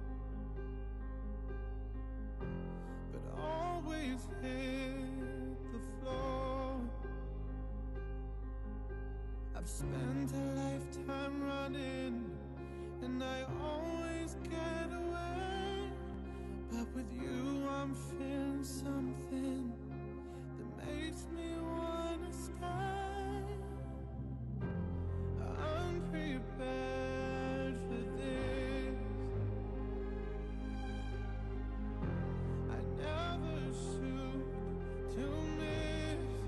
but always hit the floor. I've spent a lifetime running, and I always get away. But with you, I'm feeling something that makes me wanna stay. I'm prepared for this. I never shoot to miss,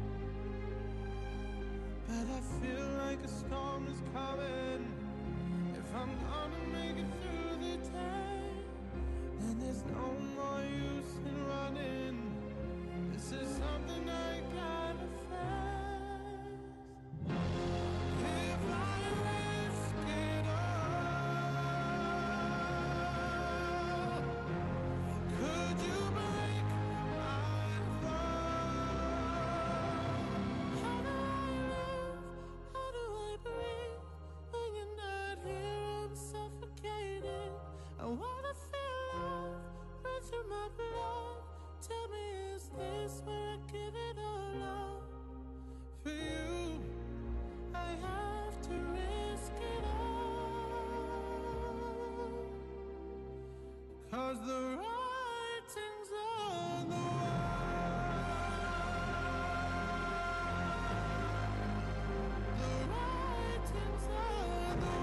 but I feel like a storm is coming. If I'm gonna make it through the day, then there's no more use in running. This is something I gotta face. If I risk it all, could you break my fall? How do I live? How do I breathe? When you're not here, I'm suffocating. I wanna feel love run through my blood. Tell me, is this where I give it all up? For you, I have to risk it all. Cause the writing's on the wall. The writing's on the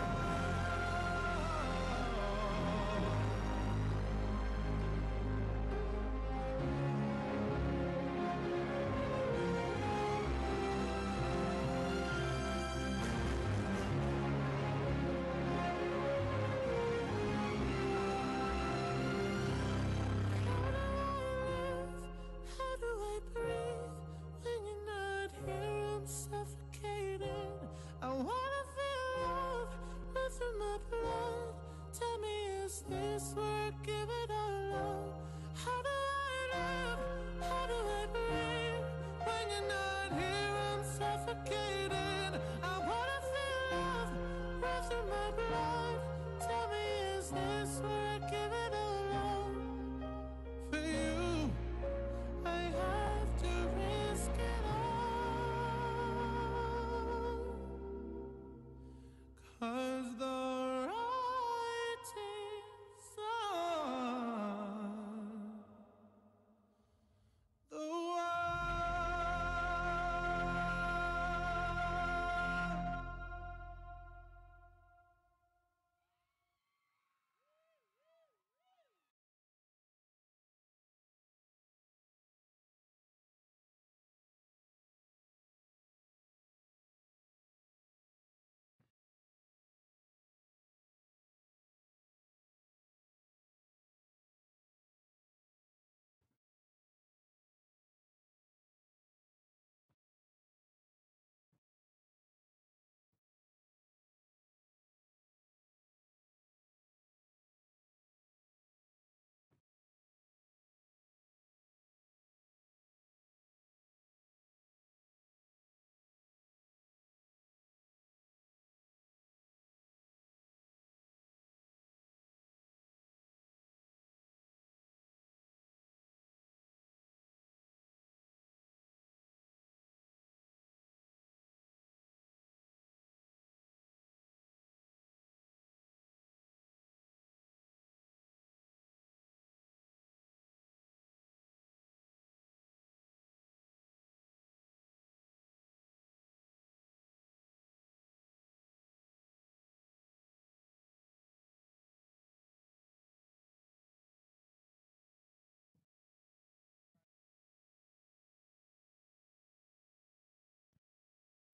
How do I breathe when you're not here? I'm suffocating. I wanna feel love run through my blood. Tell me, is this where I give it all up? How do I live? How do I breathe when you're not here? I'm suffocating. I wanna feel love run through my blood. Tell me, is this where I give it all up? For you, I have to risk it all.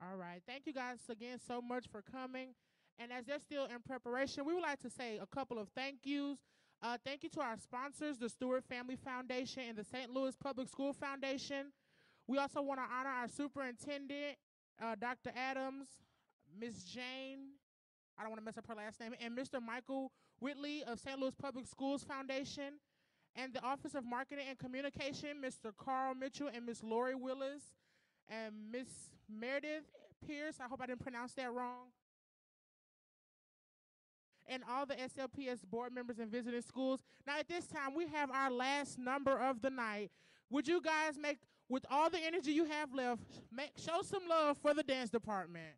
All right. Thank you guys again so much for coming. And as they're still in preparation, we would like to say a couple of thank yous. Uh, thank you to our sponsors, the Stewart Family Foundation and the Saint Louis Public School Foundation. We also want to honor our superintendent, uh, Doctor Adams, Miz Jane, I don't want to mess up her last name, and Mister Michael Whitley of Saint Louis Public Schools Foundation, and the Office of Marketing and Communication, Mister Carl Mitchell and Miss Lori Willis, and Miss Meredith Pierce. I hope I didn't pronounce that wrong. And all the S L P S board members and visiting schools. Now, at this time, we have our last number of the night. Would you guys make, with all the energy you have left, make, show some love for the dance department?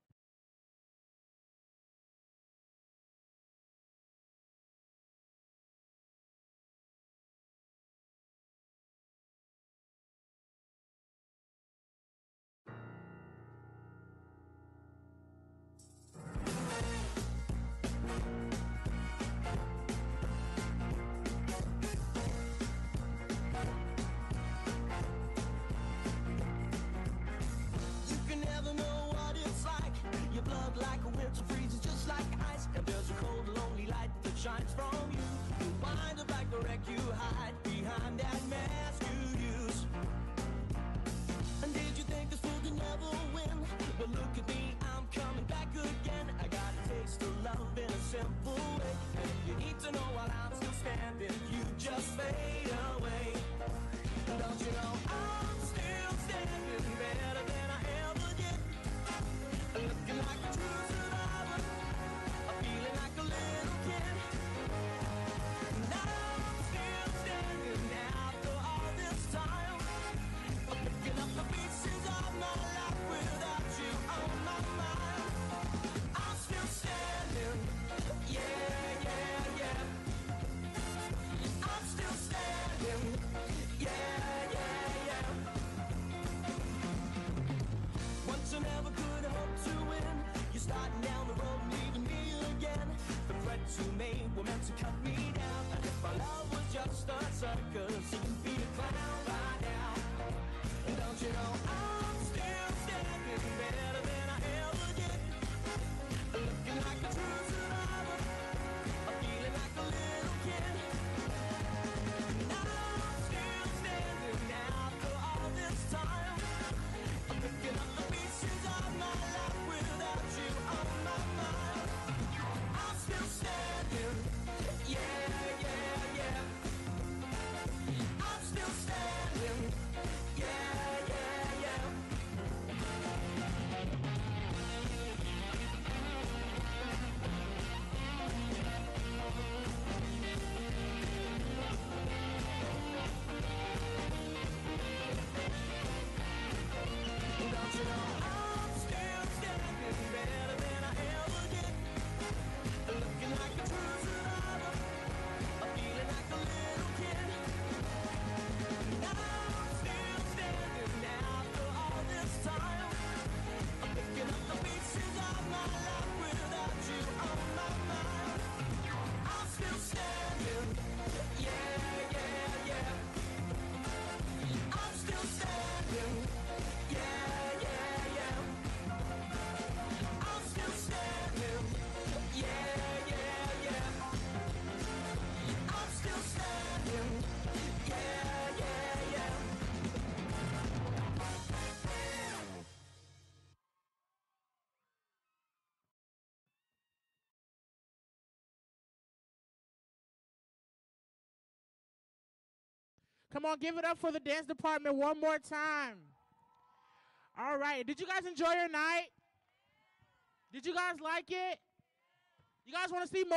You can never know what it's like. Your blood like a winter freezes just like ice. And there's a cold, lonely light that shines from you. You wind up like a wreck, you hide behind that mask you use. And did you think this would never win? But look at me, I'm coming back again. I got a taste of love in a simple way. And if you need to know while I'm still standing, you just fade away. Don't you know I'm still standing better than I ever did? Looking like a true survivor, feeling like a little kid. Now I'm still standing after all this time, picking up the pieces of my life without you on my mind. I'm still standing, yeah, yeah, yeah. I'm still standing, yeah, yeah, yeah. Once I never could hope to win. You're starting down the road, leaving me again. The threats you made were meant to cut me down. And if our love was just a circus, you can be a clown by now. And don't you know I'm still standing better than I ever did? Looking like a true survivor, feeling like a little kid. Now I'm still standing after all this time, picking up the pieces of my life without you on my mind. I'm still standing, yeah, yeah, yeah. I'm still standing, yeah, yeah, yeah. Don't you know I'm still standing better than I ever did? Looking like a true survivor, feeling like a little kid. Now I'm still standing after all this time, picking up the pieces of my life without you on my mind. I'm still standing, yeah, yeah, yeah. I'm still standing, yeah, yeah, yeah. I'm still standing, yeah, yeah, yeah. I'm still standing, yeah, yeah, yeah. Come on, give it up for the dance department one more time. All right. Did you guys enjoy your night? Did you guys like it? You guys want to see more?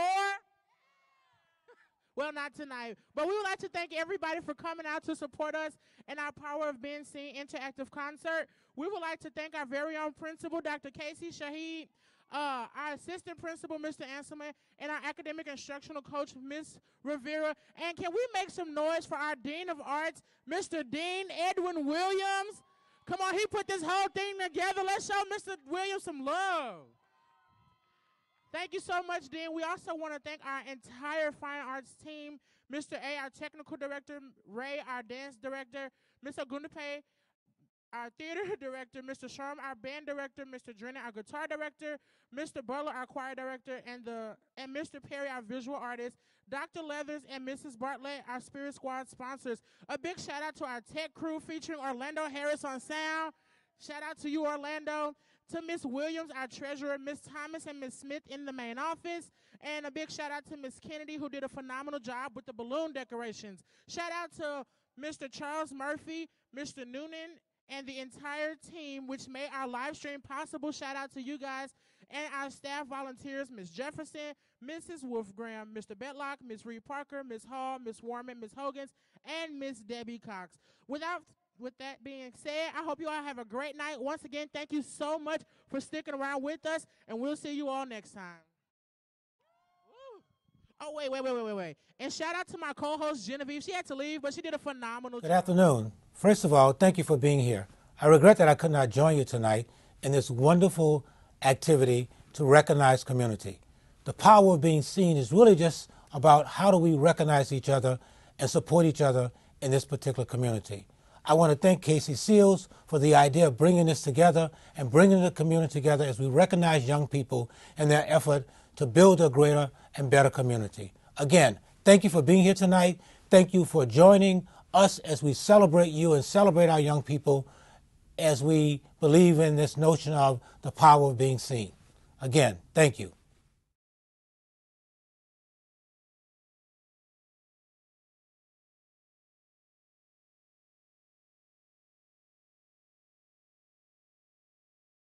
Well, not tonight. But we would like to thank everybody for coming out to support us in our Power of Being Seen interactive concert. We would like to thank our very own principal, Doctor Casey Shaheed, uh, our assistant principal, Mister Anselman, and our academic instructional coach, Miss Rivera. And can we make some noise for our Dean of Arts, Mister Dean Edwin Williams? Come on, he put this whole thing together. Let's show Mister Williams some love. Thank you so much, Dean. We also want to thank our entire fine arts team, Mister A, our technical director, Ray, our dance director, Miss Ogundepe, our theater director, Mister Sherm, our band director, Mister Drennan, our guitar director, Mister Butler, our choir director, and the and Mister Perry, our visual artist, Doctor Leathers and Missus Bartlett, our Spirit Squad sponsors. A big shout out to our tech crew featuring Orlando Harris on sound. Shout out to you, Orlando. To Miss Williams, our treasurer, Miss Thomas and Miss Smith in the main office. And a big shout out to Miss Kennedy, who did a phenomenal job with the balloon decorations. Shout out to Mister Charles Murphy, Mister Noonan, and the entire team, which made our live stream possible. Shout out to you guys and our staff volunteers, Miss Jefferson, Missus Wolfgram, Mister Betlock, Miss Reed Parker, Miss Hall, Miss Warman, Miss Hogans, and Miss Debbie Cox. Without With that being said, I hope you all have a great night. Once again, thank you so much for sticking around with us, and we'll see you all next time. Woo. Oh, wait, wait, wait, wait, wait, wait. And shout out to my co-host, Genevieve. She had to leave, but she did a phenomenal Good job. afternoon. First of all, thank you for being here. I regret that I could not join you tonight in this wonderful activity to recognize community. The power of being seen is really just about how do we recognize each other and support each other in this particular community. I want to thank Casey Seals for the idea of bringing this together and bringing the community together as we recognize young people in their effort to build a greater and better community. Again, thank you for being here tonight. Thank you for joining us as we celebrate you and celebrate our young people as we believe in this notion of the power of being seen. Again, thank you.